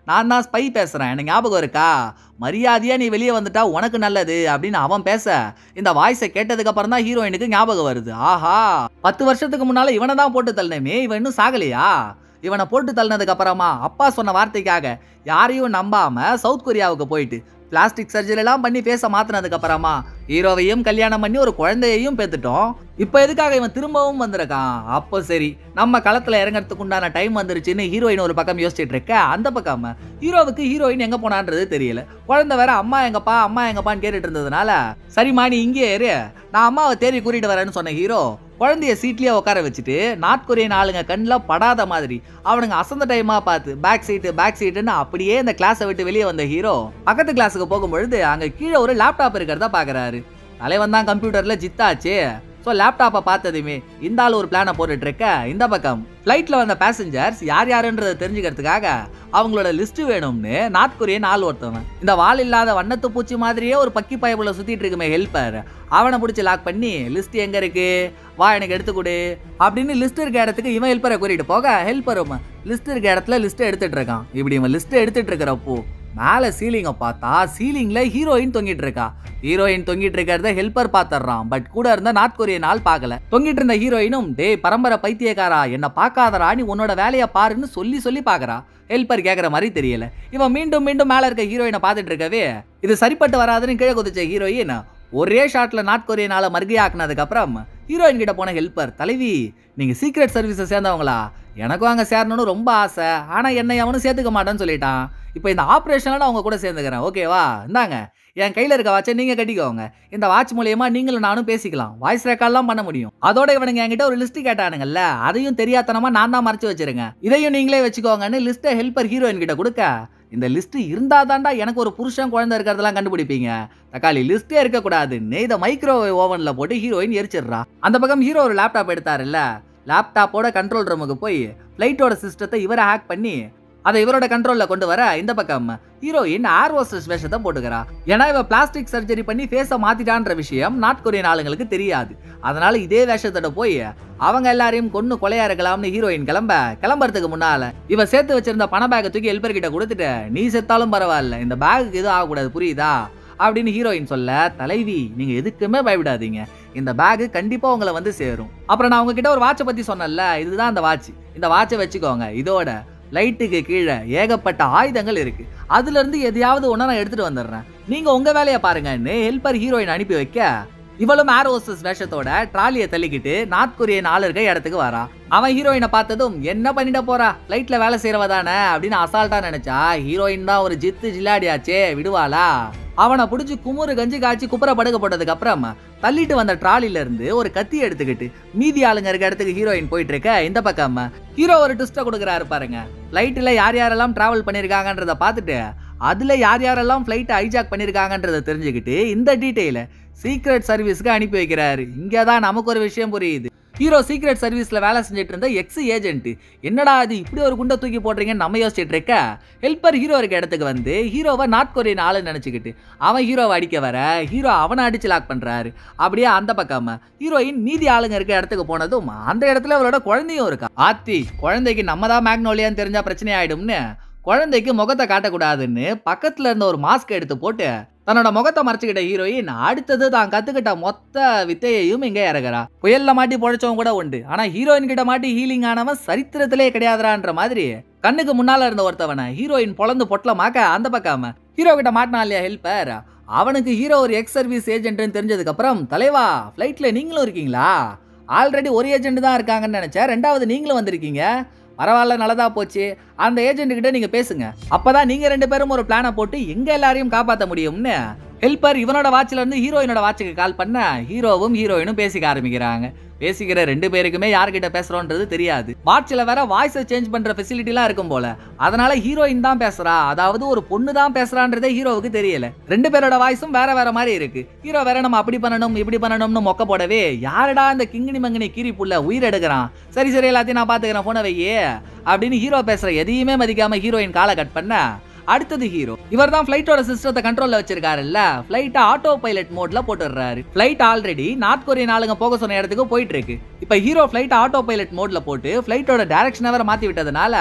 நான் தான் ஸ்பை பேசுறேன், எனக்கு ஞாபகம் இருக்கா, மரியாதையா நீ வெளியே வந்துட்டா உனக்கு நல்லது அப்படின்னு அவன் பேச இந்த வாய்ஸை கேட்டதுக்கு அப்புறம் தான் ஹீரோயினுக்கு ஞாபகம் வருது. ஆஹா, 10 வருஷத்துக்கு முன்னால இவனை தான் போட்டு தள்ளனமே, இவன் இன்னும் சாகலையா? இவனை போட்டு தள்ளினதுக்கு அப்புறமா அப்பா சொன்ன வார்த்தைக்காக யாரையும் நம்பாம சவுத் கொரியாவுக்கு போயிட்டு பிளாஸ்டிக் சர்ஜரி எல்லாம் பண்ணி பேச மாத்தினதுக்கு அப்புறமா ஹீரோவையும் கல்யாணம் பண்ணி ஒரு குழந்தையையும் பெத்துட்டோம். இப்ப எதுக்காக இவன் திரும்பவும் வந்திருக்கான்? அப்போ சரி, நம்ம களத்துல இறங்கறதுக்கு உண்டான டைம் வந்துருச்சுன்னு ஹீரோயின் ஒரு பக்கம் யோசிச்சுட்டு இருக்க, அந்த பக்கம் ஹீரோவுக்கு ஹீரோயின் எங்க போனான்றது தெரியல. குழந்தை வேற அம்மா எங்கப்பா அம்மா எங்கப்பான்னு கேட்டுட்டு இருந்ததுனால, சரிம்மா நீ இங்கே இரு, நான் அம்மாவை தேடி கூட்டிட்டு வரேன்னு சொன்ன ஹீரோ குழந்தைய சீட்லயே உட்கார வச்சுட்டு நார்த் கொரியன் ஆளுங்க கண்ணில் படாத மாதிரி அவனுங்க அசந்த டைமா பார்த்து பேக் சீட்டுன்னு அப்படியே இந்த கிளாஸை விட்டு வெளியே வந்த ஹீரோ பக்கத்து கிளாஸுக்கு போகும்பொழுது அங்க கீழே ஒரு லேப்டாப் இருக்கிறதா பாக்குறாரு. தலைவன் தான் கம்ப்யூட்டர்ல ஜித்தாச்சு. ஸோ லேப்டாப்பை பார்த்ததுமே இந்த ஆள் ஒரு பிளானை போட்டுட்டு இருக்க, இந்த பக்கம் ஃப்ளைட்ல வந்த பேசஞ்சர்ஸ் யார் யாருன்றதை தெரிஞ்சுக்கிறதுக்காக அவங்களோட லிஸ்ட் வேணும்னு நார்த் கொரியன் ஆள் ஒருத்தவன் இந்த வால் இல்லாத வண்ணத்து பூச்சி மாதிரியே ஒரு பக்கி பயப்புல சுத்திட்டு இருக்குமே ஹெல்ப்பர், அவனை பிடிச்சி லாக் பண்ணி லிஸ்ட் எங்க இருக்கு, வா எனக்கு எடுத்து கொடு அப்படின்னு லிஸ்ட் இருக்க இடத்துக்கு இவன் ஹெல்ப்பரை கூட்டிட்டு போக, ஹெல்ப்பரும் லிஸ்ட் இருக்க இடத்துல லிஸ்ட் எடுத்துட்டு இருக்கான். இப்படி இவன் லிஸ்ட் எடுத்துட்டு இருக்கிறப்போ மேல சீலிங்க பார்த்தா சீலிங்ல ஹீரோயின் தொங்கிட்டு இருக்கா. ஹீரோயின் தொங்கிட்டு இருக்கிறத ஹெல்ப்பர் பாத்துறான். பட் கூட இருந்த நார்த் கொரியன் ஆள் பார்க்கல. தொங்கிட்டு இருந்த ஹீரோயினும் டேய் பரம்பரை பைத்தியக்காரா என்ன பார்க்காதரா, நீ உன்னோட வேலையை பாருன்னு சொல்லி பாக்குறா. ஹெல்ப்பர் கேக்குற மாதிரி தெரியல. இவன் மீண்டும் மேல இருக்க ஹீரோயினை பார்த்துட்டு இருக்கவே இது சரிப்பட்டு வராதுன்னு கீழே குதிச்ச ஹீரோயின் ஒரே ஷாட்ல நார்த் கொரியன் ஆளை மறுகையாக்குனதுக்கு அப்புறம் ஹீரோயின் கிட்ட போன ஹெல்ப்பர், தலைவி நீங்க சீக்ரெட் சர்வீஸை சேர்ந்தவங்களா, எனக்கும் அங்க சேரணும்னு ரொம்ப ஆசை, ஆனா என்னை அவனும் சேர்த்துக்க மாட்டேன்னு சொல்லிட்டான். இப்போ இந்த ஆப்ரேஷன்ல நான் அவங்க கூட சேர்ந்துக்கிறேன், ஓகேவா, இந்தாங்க என் கையில இருக்க வாட்சை நீங்க கட்டிக்கோங்க, இந்த வாட்ச் மூலியமா நீங்களும் நானும் பேசிக்கலாம், வாய்ஸ் ரெக்கார்ட்லாம் பண்ண முடியும். அதோட இவனுங்க என்கிட்ட ஒரு லிஸ்ட் கேட்டானுங்கல்ல, அதையும் தெரியாதனமா நான் தான் மறைச்சு வச்சிருங்க, இதையும் நீங்களே வச்சுக்கோங்கன்னு லிஸ்ட்டை ஹெல்ப்பர் ஹீரோயின் கிட்ட கொடுக்க, இந்த லிஸ்ட் இருந்தா தாண்டா எனக்கு ஒரு புருஷன் குழந்தை இருக்கிறதெல்லாம் கண்டுபிடிப்பீங்க, தக்காளி லிஸ்டே இருக்கக்கூடாதுன்னு இதை மைக்ரோவேவ் ஓவன்ல போட்டு ஹீரோயின் எரிச்சிடுறா. அந்த பக்கம் ஹீரோ ஒரு லேப்டாப் எடுத்தாருல்ல, லேப்டாப்போட கண்ட்ரோல் ரூமுக்கு போய் ஃப்ளைட்டோட சிஸ்டத்தை இவரை ஹேக் பண்ணி அதை இவரோட கண்ட்ரோல்ல கொண்டு வர, இந்த பக்கம் ஹீரோயின் ஏர் ஹோஸ்டஸ் வேஷத்தை போட்டுக்கிறா. ஏன்னா இவ பிளாஸ்டிக் சர்ஜரி பண்ணி ஃபேஸை மாத்திட்டான்ற விஷயம் நார்த் கொரியன் ஆளுங்களுக்கு தெரியாது. அதனால இதே வேஷத்தோட போய் அவங்க எல்லாரையும் கொன்னு கொலையா இருக்கலாம்னு ஹீரோயின் கிளம்புறதுக்கு முன்னால இவ சேர்த்து வச்சிருந்த பண பேக்கை தூக்கி ஹெல்ப்பர் கிட்ட கொடுத்துட்டு, நீ செத்தாலும் பரவாயில்ல இந்த பேகுக்கு எதுவும் ஆகக்கூடாது புரியுதா அப்படின்னு ஹீரோயின் சொல்ல, தலைவி நீங்க எதுக்குமே பயப்படாதீங்க, இந்த பேக் கண்டிப்பா உங்களை வந்து சேரும். அப்புறம் நான் உங்ககிட்ட ஒரு வாட்சை பத்தி சொன்னேன்ல, இதுதான் அந்த வாட்ச், இந்த வாட்சை வச்சுக்கோங்க, இதோட லைட்டுக்கு கீழே ஏகப்பட்ட ஆயுதங்கள் இருக்கு, அதுல இருந்து எதையாவது ஒண்ணு நான் எடுத்துட்டு வந்துடுறேன், நீங்க உங்க வேலையை பாருங்கன்னு ஹெல்ப்பர் ஹீரோயின் அனுப்பி வைக்க, இவளும் ஏர் ஹோஸ்டஸ் வேஷத்தோட ட்ராலியை தள்ளிக்கிட்டு நார்த் கொரியன் ஆள் இருக்க இடத்துக்கு வரா. அவன் ஹீரோயினை பார்த்ததும் என்ன பண்ணிட போறா, ஃப்ளைட்ல வேலை செய்யறவ தானே அப்படின்னு அசால்ட்டா நினைச்சா, ஹீரோயின் தான் ஒரு ஜில்லாடியாச்சே, விடுவாளா? அவனை பிடிச்சி குமுறு கஞ்சி காய்ச்சி குப்புற படுக்க போட்டதுக்கு அப்புறம் தள்ளிட்டு வந்த ட்ராலில இருந்து ஒரு கத்தி எடுத்துக்கிட்டு மீதி ஆளுங்க இருக்க இடத்துக்கு ஹீரோயின் போயிட்டு இருக்க, இந்த பக்கம் ஹீரோ ஒரு ட்விஸ்ட கொடுக்குறாரு பாருங்க. ஃப்ளைட்ல யார் யாரெல்லாம் டிராவல் பண்ணிருக்காங்கன்றத பார்த்துட்டு அதுல யார் யாரெல்லாம் ஃப்ளைட்டை ஹைஜாக் பண்ணிருக்காங்கன்றத தெரிஞ்சுக்கிட்டு இந்த டீட்டெயில சீக்ரெட் சர்வீஸ்க்கு அனுப்பி வைக்கிறாரு. இங்கதான் நமக்கு ஒரு விஷயம் புரியுது, ஹீரோ சீக்ரெட் சர்வீஸ்ல வேலை செஞ்சுட்டு இருந்த எக்ஸ் ஏஜென்ட் என்னடா அது இப்படி ஒரு குண்டை தூக்கி போடுறீங்கன்னு நம்ம யோசிச்சுட்டு இருக்க, ஹெல்ப்பர் ஹீரோ இருக்க இடத்துக்கு வந்து ஹீரோவை நார்த் கொரியன் ஆளு நினைச்சுக்கிட்டு அவன் ஹீரோவை அடிக்க வர, ஹீரோ அவனை அடிச்சு லாக் பண்றாரு. அப்படியே அந்த பக்கம் ஹீரோயின் மீதி ஆளுங்க இருக்க இடத்துக்கு போனதும் அந்த இடத்துல அவளோட குழந்தையும் இருக்கா. ஆத்தி குழந்தைக்கு நம்ம தான் மேக்னோலியான்னு தெரிஞ்சா பிரச்சனை ஆயிடும்னு குழந்தைக்கு முகத்தை காட்டக்கூடாதுன்னு பக்கத்துல இருந்த ஒரு மாஸ்க் எடுத்து போட்டு தன்னோட முகத்தை மறைச்சுக்கிட்ட ஹீரோயின் அடுத்தது தான் கத்துக்கிட்ட மொத்த வித்தையையும் இங்க இறங்குறா. புயல்ல மாட்டி பொழைச்சவங்க கூட உண்டு, ஆனா ஹீரோயின் கிட்ட மாட்டி ஹீலிங் ஆனவன் சரித்திரத்திலே கிடையாதுன்ற மாதிரி கண்ணுக்கு முன்னால இருந்த ஒருத்தவனை ஹீரோயின் பொழந்து பொட்டலமாக்க, அந்த பக்கம் ஹீரோ கிட்ட மாட்டினா இல்லையா ஹெல்ப்பர், அவனுக்கு ஹீரோ ஒரு எக்ஸ் சர்வீஸ் ஏஜென்ட்னு தெரிஞ்சதுக்கு அப்புறம், தலைவா ஃப்ளைட்ல நீங்களும் இருக்கீங்களா, ஆல்ரெடி ஒரு ஏஜென்ட் தான் இருக்காங்கன்னு நினைச்சேன், ரெண்டாவது நீங்களும் வந்திருக்கீங்க, பரவாயில்ல நல்லதா போச்சு, அந்த ஏஜென்ட் கிட்ட நீங்க பேசுங்க, அப்பதான் நீங்க ரெண்டு பேரும் ஒரு பிளானை போட்டு எங்க எல்லாரையும் காப்பாற்ற முடியும்னு ஹெல்ப்பர் இவனோட வாட்ச்ல இருந்து ஹீரோயினோட வாட்சுக்கு கால் பண்ண, ஹீரோவும் ஹீரோயினும் பேசிக்க ஆரம்பிக்கிறாங்க. பேசிக்கிற ரெண்டு பேருக்குமே யார்கிட்ட பேசுறோன்றது தெரியாது. வாட்சில் வேற வாய்ஸை சேஞ்ச் பண்ற ஃபெசிலிட்டிலாம் இருக்கும் போல, அதனால ஹீரோயின் தான் பேசுறா, அதாவது ஒரு பொண்ணு தான் பேசுறான்றதே ஹீரோவுக்கு தெரியல. ரெண்டு பேரோட வாய்ஸும் வேற மாதிரி இருக்கு. ஹீரோ வேற நம்ம அப்படி பண்ணணும் இப்படி பண்ணணும்னு மொக்க போடவே, யாரடா இந்த கிங்கினி மங்கினி கீரி புள்ள உயிர் எடுக்கிறான், சரி எல்லாத்தையும் நான் பாத்துக்கிறேன் போன வையே அப்படின்னு ஹீரோ பேசுற எதையுமே மதிக்காம ஹீரோயின் காலை கட் பண்ண, அடுத்தது ஹீரோ இவர் தான் ஃப்ளைட்டோட சிஸ்டத்தை கண்ட்ரோல்ல வச்சிருக்காருல்ல, ஃப்ளைட்டை ஆட்டோ பைலட் மோட்ல போட்டுறாரு. ஃப்ளைட் ஆல்ரெடி நார்த் கொரியன் ஆளுங்க போக சொன்ன இடத்துக்கு போயிட்டு இருக்கு. இப்ப ஹீரோ ஃப்ளைட் ஆட்டோ பைலட் மோட்ல போட்டு ஃப்ளைட்டோட டைரக்ஷனை வேற மாத்தி விட்டதுனால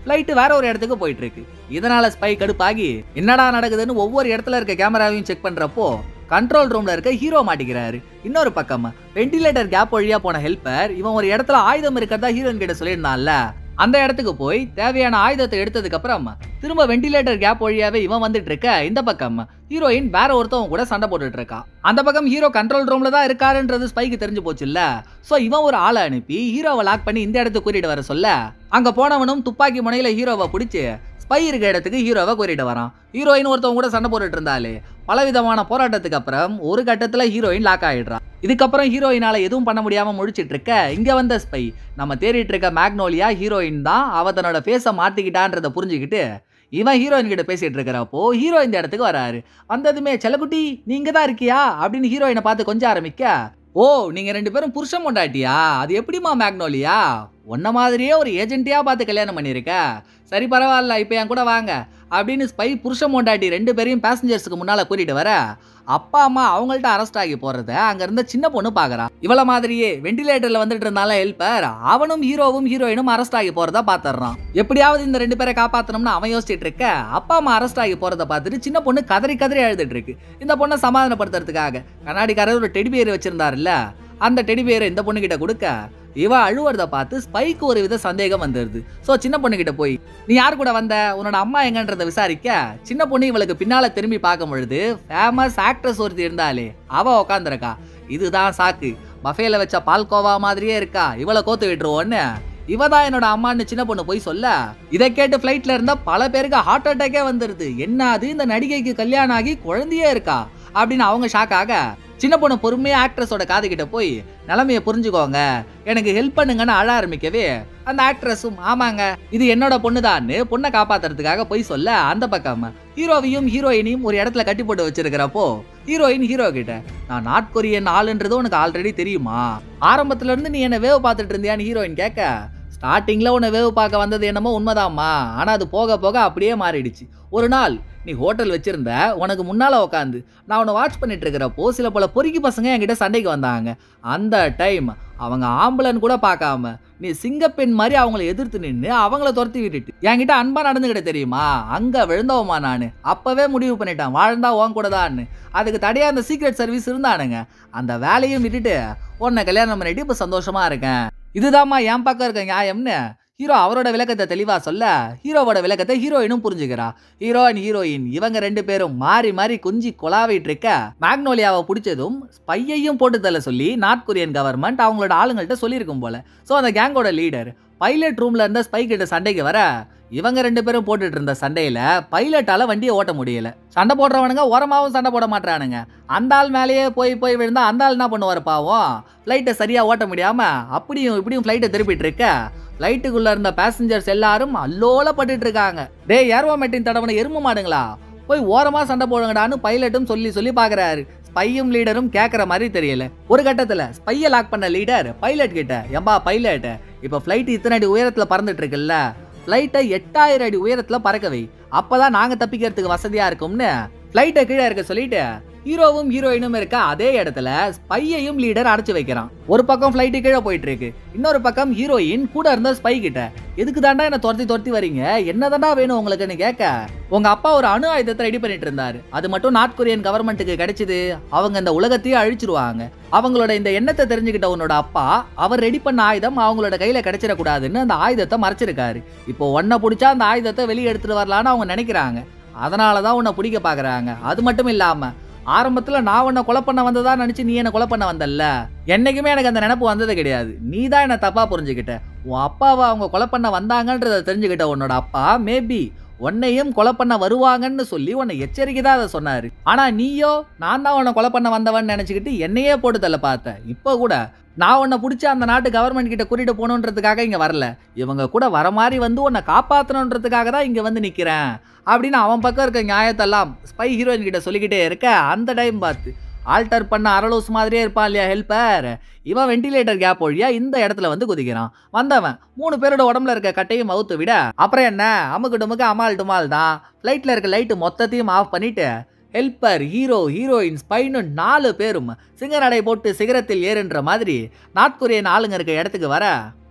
பிளைட் வேற ஒரு இடத்துக்கு போயிட்டு இருக்கு. இதனால ஸ்பை கடுப்பாகி என்னடா நடக்குதுன்னு ஒவ்வொரு இடத்துல இருக்க கேமராவையும் செக் பண்றப்போ கண்ட்ரோல் ரூம்ல இருக்க ஹீரோ மாட்டிக்கிறாரு. இன்னொரு பக்கம் வெண்டிலேட்டர் கேப் வழியா போன ஹெல்பர் இவன் ஒரு இடத்துல ஆயுதம் இருக்கிறதா ஹீரோயின் கிட்ட சொல்லியிருந்தான்ல, அந்த இடத்துக்கு போய் தேவையான ஆயுதத்தை எடுத்ததுக்கு அப்புறம் திரும்ப வெண்டிலேட்டர் கேப் வழியாவே இவன் வந்துட்டு இருக்க. இந்த பக்கம் ஹீரோயின் வேற ஒருத்தவங்க கூட சண்டை போட்டுட்டு இருக்கா. அந்த பக்கம் ஹீரோ கண்ட்ரோல் ரூம்ல தான் இருக்காருன்றது ஸ்பைக்கு தெரிஞ்சு போச்சு இல்ல. சோ இவன் ஒரு ஆளை அனுப்பி ஹீரோவை லாக் பண்ணி இந்த இடத்துக்கு கூட்டிட்டு வர சொல்ல, அங்க போனவனும் துப்பாக்கி முனையில ஹீரோவை பிடிச்சு ஸ்பை இருக்க இடத்துக்கு ஹீரோவை கூட்டிட்டு வரான். ஹீரோயின் ஒருத்தவங்க கூட சண்டை போட்டுட்டு இருந்தாலே பலவிதமான போராட்டத்துக்கு அப்புறம் ஒரு கட்டத்துல ஹீரோயின் லாக் ஆயிடுறான். இதுக்கப்புறம் ஹீரோயினால எதுவும் பண்ண முடியாம முடிச்சிட்டு இருக்க இங்க வந்த ஸ்பை நம்ம தேடிட்டு இருக்க மேக்னோலியா ஹீரோயின் தான் அவ தன்னோட ஃபேஸை மாத்திக்கிட்டான்றத புரிஞ்சுக்கிட்டு இவன் ஹீரோயின் கிட்ட பேசிட்டு இருக்கிறப்போ ஹீரோ இந்த இடத்துக்கு வராரு. வந்ததுமே செல்லக்குட்டி நீங்க தான் இருக்கியா அப்படின்னு ஹீரோயினை பார்த்து கொஞ்சம் ஆரம்பிக்க, ஓ நீங்க ரெண்டு பேரும் புருஷன் பொண்டாட்டியா, அது எப்படிமா மேக்னோலியா, உன்ன மாதிரியே ஒரு ஏஜென்ட்டியா பார்த்து கல்யாணம் பண்ணிருக்க, சரி பரவாயில்ல இப்ப என் கூட வாங்க அப்படின்னு ஸ்பை புருஷன் பொண்டாட்டி ரெண்டு பேரையும் பேசஞ்சர்ஸ்க்கு முன்னால கூட்டிட்டு வர, அப்பா அம்மா அவங்கள்ட்ட அரெஸ்ட் ஆகி போறத அங்க இருந்த சின்ன பொண்ணு பாக்குறா. இவள மாதிரியே வெண்டிலேட்டர்ல வந்துட்டு இருந்தால ஹெல்பர் அவனும் ஹீரோவும் ஹீரோயினும் அரெஸ்ட் ஆகி போறத பாத்துறான். எப்படியாவது இந்த ரெண்டு பேரை காப்பாத்தணும்னு அவன் யோசிச்சுட்டு இருக்க, அப்பா அம்மா அரெஸ்ட் ஆகி போறத பார்த்துட்டு சின்ன பொண்ணு கதறி கதறி அழுதுட்டு இருக்கு. இந்த பொண்ணை சமாதானப்படுத்துறதுக்காக கண்ணாடிக்காரர் ஒரு டெடி பியர் வச்சிருந்தாருல்ல, அந்த டெடி பியரை இந்த பொண்ணு கிட்ட கொடுக்க இவ அழுவறத பார்த்து ஸ்பைக்கு ஒரு வித சந்தேகம் வந்துருது. சோ சின்ன பொண்ணு கிட்ட போய் நீ யார் கூட வந்த, உன்னோட அம்மா எங்கன்றத விசாரிக்க, சின்ன பொண்ணு இவளுக்கு பின்னால திரும்பி பார்க்கும் பொழுது ஃபேமஸ் ஆக்ட்ரஸ் ஒருத்தி இருந்தாலே அவ உட்காந்துருக்கா. இதுதான் சாக்கு, பஃபேல வச்ச பால்கோவா மாதிரியே இருக்கா, இவளை கோத்து விட்டுருவோன்னு இவதான் என்னோட அம்மான்னு சின்ன பொண்ணு போய் சொல்ல, இதை கேட்டு பிளைட்ல இருந்த பல பேருக்கு ஹார்ட் அட்டாக்கே வந்துருது. என்னது இந்த நடிகைக்கு கல்யாணம் ஆகி குழந்தையே இருக்கா அப்படின்னு அவங்க ஷாக் ஆக, சின்ன பொண்ணு பொறுமையா ஆக்ட்ரஸோட காது கிட்ட போய் நிலைமைய புரிஞ்சுக்கோங்க எனக்கு ஹெல்ப் பண்ணுங்கன்னு அழ ஆரம்பிக்கவே, அந்த ஆக்ட்ரஸும் ஆமாங்க இது என்னோட பொண்ணுதான்னு பொண்ணை காப்பாத்துறதுக்காக போய் சொல்ல, அந்த பக்கம் ஹீரோவையும் ஹீரோயினையும் ஒரு இடத்துல கட்டி போட்டு வச்சிருக்கிறப்போ ஹீரோயின் ஹீரோ கிட்ட நான் நார்த் கொரியன் ஆளுன்றது உனக்கு ஆல்ரெடி தெரியுமா, ஆரம்பத்துல இருந்து நீ என்ன வேவ் பார்த்துட்டு இருந்தியான்னு ஹீரோயின் கேட்க, ஸ்டார்டிங்ல உன்னை வேவ் பார்க்க வந்தது என்னமோ உண்மைதாம்மா, ஆனா அது போக போக அப்படியே மாறிடுச்சு. ஒரு நாள் நீ ஹோட்டல் வச்சிருந்த, உனக்கு முன்னால உட்காந்து நான் உன்னை வாட்ச் பண்ணிட்டு இருக்கிறப்போ சில பல பொறுக்கி பசங்க என்கிட்ட சண்டைக்கு வந்தாங்க. அந்த டைம் அவங்க ஆம்பளன்னு கூட பார்க்காம நீ சிங்கப்பெண் மாதிரி அவங்கள எதிர்த்து நின்று அவங்கள துரத்தி விட்டுட்டு என்கிட்ட அன்பா நடந்துகிட்ட தெரியுமா, அங்க விழுந்தவமா நானு. அப்பவே முடிவு பண்ணிட்டேன் வாழ்ந்தா உன் கூட தான்னு. அதுக்கு தடையா அந்த சீக்ரெட் சர்வீஸ் இருந்தானுங்க, அந்த வேலையும் விட்டுட்டு உன்னை கல்யாணம் பண்ணிட்டு இப்ப சந்தோஷமா இருக்கேன். இதுதாம்மா என் பக்கம் இருக்க நியாயம்னு ஹீரோ அவரோட விளக்கத்தை தெளிவா சொல்ல, ஹீரோவோட விளக்கத்தை ஹீரோயினும் புரிஞ்சுக்கிறா. ஹீரோ அண்ட் ஹீரோயின் இவங்க ரெண்டு பேரும் மாறி மாறி குஞ்சி கொலாவிட்டு இருக்க, மேக்னோலியாவை பிடிச்சதும் ஸ்பையையும் போட்டு தள்ள சொல்லி நார்த் கொரியன் கவர்மெண்ட் அவங்களோட ஆளுங்கள்ட்ட சொல்லியிருக்கும் போல. ஸோ அந்த கேங்கோட லீடர் பைலட் ரூம்ல இருந்த ஸ்பை கிட்ட சண்டைக்கு வர, இவங்க ரெண்டு பேரும் போட்டுட்டு இருந்த சண்டையில பைலட்டால வண்டியை ஓட்ட முடியல. சண்டை போடுறவனுங்க ஓரமாவும் சண்டை போட மாட்டானுங்க, அந்த ஆள் மேலேயே போய் போய் விழுந்தா அந்த ஆள் என்ன பண்ணுவார் பாவம், ஃபிளைட்டை சரியா ஓட்ட முடியாம அப்படியும் இப்படியும் ஃபிளைட்டை திருப்பிட்டு இருக்க, ஃபிளைட்டுக்குள்ள இருந்த பேசஞ்சர்ஸ் எல்லாரும் அல்லோல பட்டுட்டு இருக்காங்க. டே ஏர்வாமெட்டின் தடவன எரும மாடுங்களா, போய் ஓரமா சண்டை போடுங்கடான்னு பைலட்டும் சொல்லி சொல்லி பாக்குறாரு. ஸ்பையும் லீடரும் கேட்கற மாதிரி தெரியல. ஒரு கட்டத்துல ஸ்பையை லாக் பண்ண லீடர் பைலட் கிட்ட, எம்பா பைலட் இப்ப ஃபிளைட் இத்தனை அடி உயரத்துல பறந்துட்டு இருக்குல்ல, ஃபிளைட்டை 8000 அடி உயரத்துல பறக்கவை, அப்பதான் நாங்க தப்பிக்கிறதுக்கு வசதியா இருக்கும்னு ஃபிளைட்டை கீழே இருக்க சொல்லிட்டு ஹீரோவும் ஹீரோயினும் இருக்க அதே இடத்துல ஸ்பையையும் லீடர் அடைச்சு வைக்கிறான். ஒரு பக்கம் ஃபிளைட்டு கீழே போயிட்டு இருக்கு, இன்னொரு பக்கம் ஹீரோயின் கூட இருந்த ஸ்பை கிட்ட எதுக்கு தாண்டா என்ன துரத்தி துரத்தி வரீங்க, என்னதாண்டா வேணும் உங்களுக்குன்னு கேட்க, உங்க அப்பா ஒரு அணு ஆயுதத்தை ரெடி பண்ணிட்டு இருந்தாரு, அது மட்டும் நார்த் கொரியன் கவர்மெண்ட்டுக்கு கிடைச்சது, அவங்க இந்த உலகத்தையே அழிச்சிருவாங்க, அவங்களோட இந்த எண்ணத்தை தெரிஞ்சுக்கிட்ட உன்னோட அப்பா அவர் ரெடி பண்ண ஆயுதம் அவங்களோட கையில கிடைச்சிடக்கூடாதுன்னு அந்த ஆயுதத்தை மறைச்சிருக்காரு. இப்போ ஒன்ன பிடிச்சா அந்த ஆயுதத்தை வெளியே எடுத்துட்டு வரலான்னு அவங்க நினைக்கிறாங்க, அதனாலதான் உன்னை பிடிக்க பாக்குறாங்க. அது மட்டும் இல்லாம ஆரம்பத்துல நான் உன்னை கொலை பண்ண வந்ததா நினைச்சு நீ என்ன கொலை பண்ண வந்தல்ல, என்னைக்குமே எனக்கு அந்த நினைப்பு வந்தது கிடையாது, நீ தான் என்ன தப்பா புரிஞ்சுக்கிட்ட, உன் அப்பாவை அவங்க கொலை பண்ண வந்தாங்கன்றத தெரிஞ்சுக்கிட்ட உன்னோட அப்பா மேபி உன்னையும் கொலை பண்ண வருவாங்கன்னு சொல்லி உன்னை எச்சரிக்கை தான் அதை சொன்னாரு. ஆனா நீயோ நான் தான் உன்னை கொலை பண்ண வந்தவன் நினைச்சுக்கிட்டு என்னையே போட்டு தள்ள பார்த்த. இப்போ கூட நான் உன்னை பிடிச்சி அந்த நாட்டு கவர்மெண்ட் கிட்ட கூட்டிட்டு போகணுன்றதுக்காக இங்க வரல, இவங்க கூட வர மாதிரி வந்து உன்னை காப்பாற்றணுன்றதுக்காக தான் இங்க வந்து நிக்கிறேன் அப்படின்னு அவன் பக்கம் இருக்க நியாயத்தெல்லாம் ஸ்பை ஹீரோயின் கிட்ட சொல்லிக்கிட்டே இருக்க, அந்த டைம் பார்த்து ஆல்டர் பண்ண அரலோஸ் மாதிரியே இருப்பான் இல்லையா ஹெல்பர், இவன் வெண்டிலேட்டர் கேப் வழியா இந்த இடத்துல வந்து குதிக்கிறான். வந்தவன் 3 பேரோட உடம்புல இருக்க கட்டையும் அவுத்து விட, அப்புறம் என்ன அமுக்கு டுமுக்கு அமால் டுமால் தான், ஃபிளைட்ல இருக்க லைட்டு மொத்தத்தையும் ஆஃப் பண்ணிட்டு ஹெல்பர் ஹீரோ ஹீரோயின் ஸ்பைன்னு 4 பேரும் சிங்கநடை போட்டு சிகரத்தில் ஏறுன்ற மாதிரி நார்த் கொரியன் ஆளுங்க இருக்க இடத்துக்கு வர,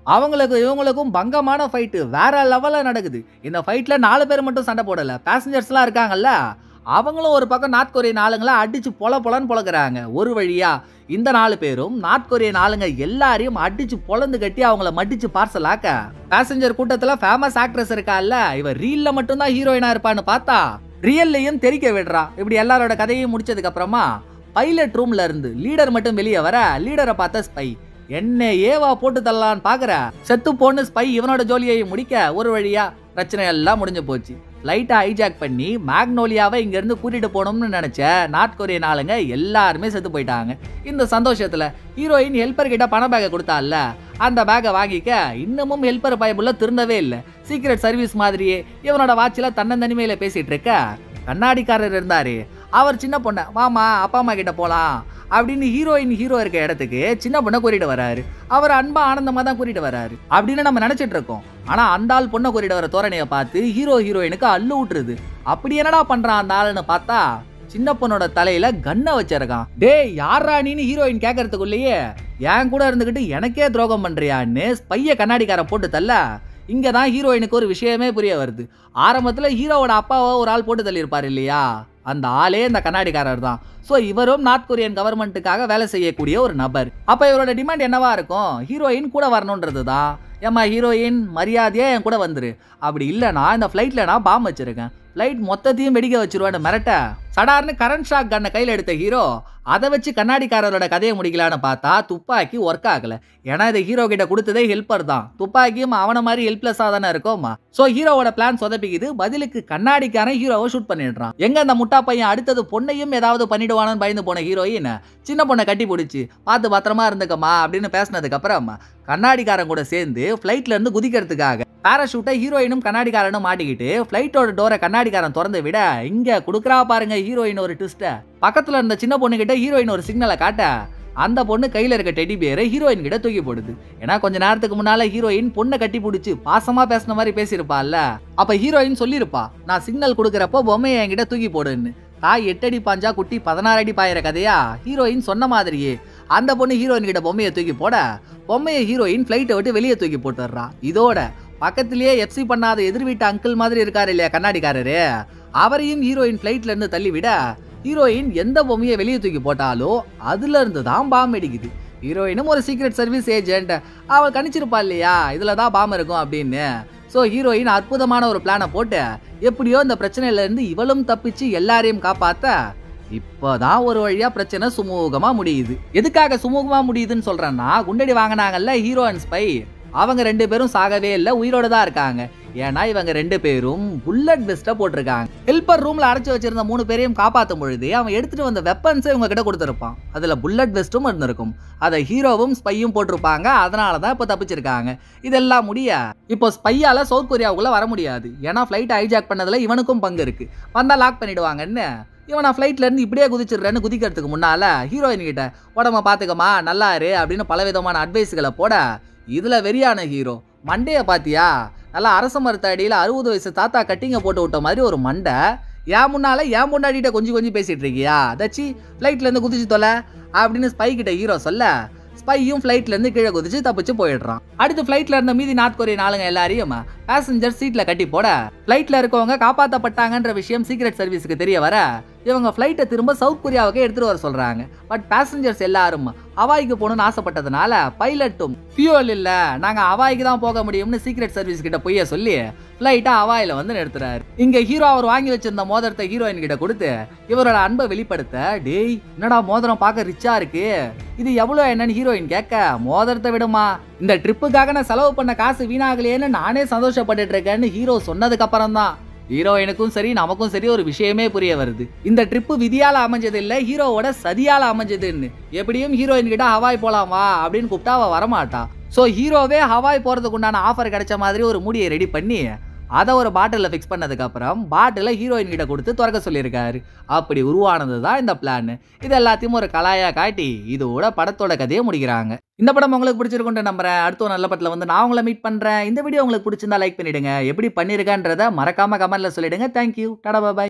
அவங்களுக்கும் இவங்களுக்கும் பங்கமான ஃபைட் வேற லெவல்ல நடக்குது. இந்த ஃபைட்ல 4 பேர் மட்டும் சண்டை போடல. பேசஞ்சர்ஸ்லாம் இருக்காங்கல்ல, அவங்களும் ஒரு பக்கம் நார்த் கொரியன் ஆளுங்கள அடிச்சு பொலன்னு பொளக்குறாங்க. ஒரு வழியா இந்த 4 பேரும் நார்த் கொரியன் ஆளுங்க எல்லாரையும் அடிச்சு பொளந்து கட்டி அவங்கள மடிச்சு பார்சல் ஆக்க, பேசஞ்சர் கூட்டத்துல ஃபேமஸ் ஆக்ட்ரஸ் இருக்கால்ல, இவ ரீல்ல மட்டும் தான் ஹீரோயினா இருப்பான்னு பார்த்தா ரியல்லையும் தெரிக்க விடுறா. இப்படி எல்லாரோட கதையும் முடிச்சதுக்கு அப்புறமா பைலட் ரூம்ல இருந்து லீடர் மட்டும் வெளியே வர, லீடரை பார்த்த ஸ்பை என்ன ஏவா போட்டு தள்ளலான்னு பாக்குற, செத்து போன்னு ஸ்பை இவனோட ஜோலியை முடிக்க ஒரு வழியா பிரச்சனை எல்லாம் முடிஞ்சு போச்சு. ஃப்ளைட்டை ஹைஜாக் பண்ணி மேக்னோலியாவை இங்க இருந்து கூட்டிட்டு போகணும்னு நினைச்ச நார்த் கொரியன் ஆளுங்க எல்லாருமே செத்து போயிட்டாங்க. இந்த சந்தோஷத்துல ஹீரோயின் ஹெல்பர் கிட்ட பண பேக்கை கொடுத்தால, அந்த பேக்கை வாங்கிக்க இன்னமும் ஹெல்பர் பயபுள்ள திருந்தவே இல்லை. சீக்ரெட் சர்வீஸ் மாதிரியே இவனோட வாட்சில தன்னந்தனிமையில பேசிட்டு இருக்க, கண்ணாடிக்காரர் இருந்தாரு. அவர் சின்ன பொண்ண வாமா அப்பா அம்மா கிட்ட போலாம் அப்படின்னு ஹீரோ இருக்க இடத்துக்கு சின்ன பொண்ணை கூட்டிட்டு வராரு. அவர் அன்பா ஆனந்தமா தான் கூட்டிட்டு வராரு அப்படின்னு நம்ம நினைச்சிட்டு இருக்கோம். ஆனா அந்த ஆள் பொண்ணை கூட்டிட்டு வர தோரணையை பார்த்து ஹீரோயினுக்கு அல்லு விட்டுருது. அப்படி என்னடா பண்றான் அந்த ஆளுன்னு பார்த்தா சின்ன பொண்ணோட தலையில கன்னை வச்சிருக்கான். டேய் யாரா நீன்னு ஹீரோயின் கேட்கறதுக்குள்ளேயே என் கூட இருந்துகிட்டு எனக்கே துரோகம் பண்றியான்னு ஸ்பைய கண்ணாடிக்கார போட்டு தள்ள, இங்கதான் ஹீரோயினுக்கு ஒரு விஷயமே புரிய வருது. ஆரம்பத்துல ஹீரோவோட அப்பாவை ஒரு ஆள் போட்டு தள்ளி இருப்பாரு இல்லையா, அந்த ஆளே இந்த கண்ணாடிக்காரர் தான். சோ இவரும் நார்த் கொரியன் கவர்மெண்ட்டுக்காக வேலை செய்யக்கூடிய ஒரு நபர். அப்ப இவரோட டிமாண்ட் என்னவா இருக்கும், ஹீரோயின் கூட வரணும்ன்றது தான். ஏமா ஹீரோயின் மரியாதையா என் கூட வந்துரு, அப்படி இல்லைனா இந்த ஃபிளைட்ல நான் பாம்பு வச்சிருக்கேன், ஃபிளைட் மொத்தத்தையும் வெடிக்க வச்சிருவேன்னு மிரட்ட, சடார்னு கரண்ட் ஷாக் கன்னை கையில் எடுத்த ஹீரோ அதை வச்சு கண்ணாடிக்காரரோட கதையை முடிக்கலான்னு பார்த்தா துப்பாக்கி ஒர்க் ஆகல. ஏன்னா இதை ஹீரோ கிட்ட கொடுத்ததே ஹெல்ப்பர் தான். துப்பாக்கியும் அவன மாதிரி ஹெல்ப்லெஸ்ஸா தானே இருக்குமா. சோ ஹீரோவோட பிளான் சொதப்பிக்குது. பதிலுக்கு கண்ணாடிக்காரன் ஹீரோவை ஷூட் பண்ணிடுறான். எங்க அந்த முட்டா பையன் அடுத்தது பொண்ணையும் ஏதாவது பண்ணிடுவானு பயந்து போன ஹீரோயின் சின்ன பொண்ணை கட்டி பிடிச்சி பார்த்து பத்திரமா இருந்துக்கமா அப்படின்னு பேசினதுக்கு அப்புறம் கண்ணாடிக்காரன் கூட சேர்ந்து ஃபிளைட்ல இருந்து குதிக்கிறதுக்காக பாராஷூட்டை ஹீரோயினும் கண்ணாடிக்காரனும் மாட்டிக்கிட்டு ஃபிளைட்டோட டோரை கண்ணாடிக்காரன் திறந்து விட, இங்க குடுக்கறா பாருங்க ஹீரோயின் ஒரு ட்விஸ்ட. பக்கத்துல இருந்த சின்ன பொண்ணு கிட்ட ஹீரோயின் ஒரு சிக்னலை காட்ட, அந்த பொண்ணு கையில இருக்க டெடி பேரை ஹீரோயின் கிட்ட தூக்கி போடுது. ஏன்னா கொஞ்ச நேரத்துக்கு முன்னால ஹீரோயின் பொண்ணை கட்டி பிடிச்சி பாசமா பேசின மாதிரி பேசியிருப்பாள்ல, அப்ப ஹீரோயின் சொல்லிருப்பா நான் சிக்னல் கொடுக்கறப்போ பொம்மையை என்கிட்ட தூக்கி போடுன்னு. தாய் 8 அடி பாஞ்சா குட்டி 16 அடி பாயிற கதையா ஹீரோயின் சொன்ன மாதிரியே அந்த பொண்ணு ஹீரோயின் கிட்ட பொம்மையை தூக்கி போட, பொம்மையை ஹீரோயின் ஃபிளைட்டை விட்டு வெளியே தூக்கி போட்டுறா. இதோட பக்கத்திலேயே எஃப்சி பண்ணாத எதிர் வீட்டு அங்கிள் மாதிரி இருக்காரு இல்லையா கண்ணாடிக்காரரு, அவரையும் ஹீரோயின் ஃபிளைட்ல இருந்து தள்ளி விட, ஹீரோயின் எந்த பொம்மையை வெளியே தூக்கி போட்டாலோ அதுல இருந்து தான் பாம் வெடிக்குது. ஹீரோயினும் ஒரு சீக்ரெட் சர்வீஸ் ஏஜென்ட், அவள் கணிச்சிருப்பா இல்லையா இதுல தான் பாம் இருக்கும் அப்படின்னு. சோ ஹீரோயின் அற்புதமான ஒரு பிளானை போட்டு எப்படியோ இந்த பிரச்சனையில இருந்து இவளும் தப்பிச்சு எல்லாரையும் காப்பாத்த, இப்பதான் ஒரு வழியா பிரச்சனை சுமூகமா முடியுது. எதுக்காக சுமூகமா முடியுதுன்னு சொல்றேன்னா, குண்டடி வாங்கினாங்கல்ல ஹீரோ அண்ட் ஸ்பை, அவங்க 2 பேரும் சாகவே இல்லை, உயிரோட தான் இருக்காங்க. ஏன்னா இவங்க 2 பேரும் புல்லட் வெஸ்ட போட்டிருக்காங்க. ஹெல்பர் ரூம்ல அடைச்சு வச்சிருந்த 3 பேரையும் காப்பாற்றும் பொழுது அவன் எடுத்துட்டு வந்த வெப்பன்ஸை இவங்க கிட்ட கொடுத்துருப்பான். அதுல புல்லட் வெஸ்டும் இருந்திருக்கும். அதை ஹீரோவும் ஸ்பையும் போட்டிருப்பாங்க. அதனாலதான் இப்ப தப்பிச்சிருக்காங்க. இதெல்லாம் முடிய இப்போ ஸ்பையால சவுத் கொரியாவுக்குள்ள வர முடியாது. ஏன்னா ஃபிளைட் ஹைஜாக் பண்ணதுல இவனுக்கும் பங்கு இருக்கு. வந்தா லாக் பண்ணிடுவாங்கன்னு இவன் ஃபிளைட்ல இருந்து இப்படியே குதிச்சிடுறேன்னு குதிக்கிறதுக்கு முன்னால ஹீரோயின் கிட்ட உடம்ப பாத்துக்கமா நல்லா இரு அப்படின்னு பலவிதமான அட்வைஸ்களை போட, இதுல வெறியான ஹீரோ மண்டைய பாத்தியா, நல்லா அரச மரத்த அடியில் 60 வயசு தாத்தா கட்டிங்க போட்டு விட்ட மாதிரி ஒரு மண்டை, ஏன் முன்னால ஏன் முன்னாடிட்ட கொஞ்சம் பேசிட்டு இருக்கியா, தச்சி ஃபிளைட்ல இருந்து குதிச்சு தொலை அப்படின்னு ஸ்பை கிட்ட ஹீரோ சொல்ல, ஸ்பையும் ஃபிளைட்ல இருந்து கீழே குதிச்சு தப்பிச்சு போயிடுறான். அடுத்து ஃபிளைட்ல இருந்த மீதி நார்த் கொரியன் ஆளுங்க எல்லாரையும் பேசஞ்சர் சீட்ல கட்டி போட, ஃபிளைட்ல இருக்கவங்க காப்பாற்றப்பட்டாங்கன்ற விஷயம் சீக்ரெட் சர்வீஸுக்கு தெரிய வர, இவங்க ஃபிளைட்டை திரும்ப சவுத் கொரியாவுக்கு எடுத்துட்டு வர சொல்றாங்க. பட் பேசஞ்சர்ஸ் எல்லாரும் ஹவாய்க்கு போகணும்னு ஆசைப்பட்டதுனால பைலட்டும் ஃபியூல் இல்ல நாங்க ஹவாய்க்கு தான் போக முடியும்னு சீக்ரெட் சர்வீஸ் கிட்ட பொய்ய சொல்லி ஃபிளைட்டை ஹவாயில வந்து நிறுத்துறாரு. இங்க ஹீரோ அவர் வாங்கி வச்சிருந்த மோதிரத்தை ஹீரோயின் கிட்ட கொடுத்து இவரோட அன்பை வெளிப்படுத்த, டேய் என்னடா மோதிரம் பார்க்க ரிச்சா இருக்கு, இது எவ்வளவு என்னன்னு ஹீரோயின் கேட்க, மோதிரத்தை விடுமா இந்த ட்ரிப்புக்காக நான் செலவு பண்ண காசு வீணாகலையேன்னு நானே சந்தோஷப்பட்டுட்டு இருக்கேன்னு ஹீரோ சொன்னதுக்கு அப்புறம் தான் ஹீரோயினுக்கும் சரி நமக்கும் சரி ஒரு விஷயமே புரிய வருது. இந்த ட்ரிப்பு விதியால அமைஞ்சது இல்ல, ஹீரோவோட சதியால அமைஞ்சதுன்னு. எப்படியும் ஹீரோயின் கிட்ட ஹவாய் போலாம் வா அப்படின்னு கூப்பிட்டா அவ வரமாட்டா. சோ ஹீரோவே ஹவாய் போறதுக்கு உண்டான ஆஃபர் கிடைச்ச மாதிரி ஒரு மூடியை ரெடி பண்ணி அதை ஒரு பாட்டில ஃபிக்ஸ் பண்ணதுக்கு அப்புறம் பாட்டில ஹீரோயின் கிட்ட கொடுத்து திறக்க சொல்லியிருக்காரு. அப்படி உருவானது தான் இந்த பிளான். இது எல்லாத்தையும் ஒரு கலாயா காட்டி இதோட படத்தோட கதையை முடிக்கிறாங்க. இந்த படம் உங்களுக்கு பிடிச்சிருக்குன்னு நம்புறேன். அடுத்த ஒரு நல்ல படத்துல வந்து நான் உங்களை மீட் பண்றேன். இந்த வீடியோ உங்களுக்கு பிடிச்சிருந்தா லைக் பண்ணிடுங்க. எப்படி பண்ணிருக்கன்றத மறக்காம கமெண்ட்ல சொல்லிடுங்க. தேங்க்யூ. டாடா பாய்.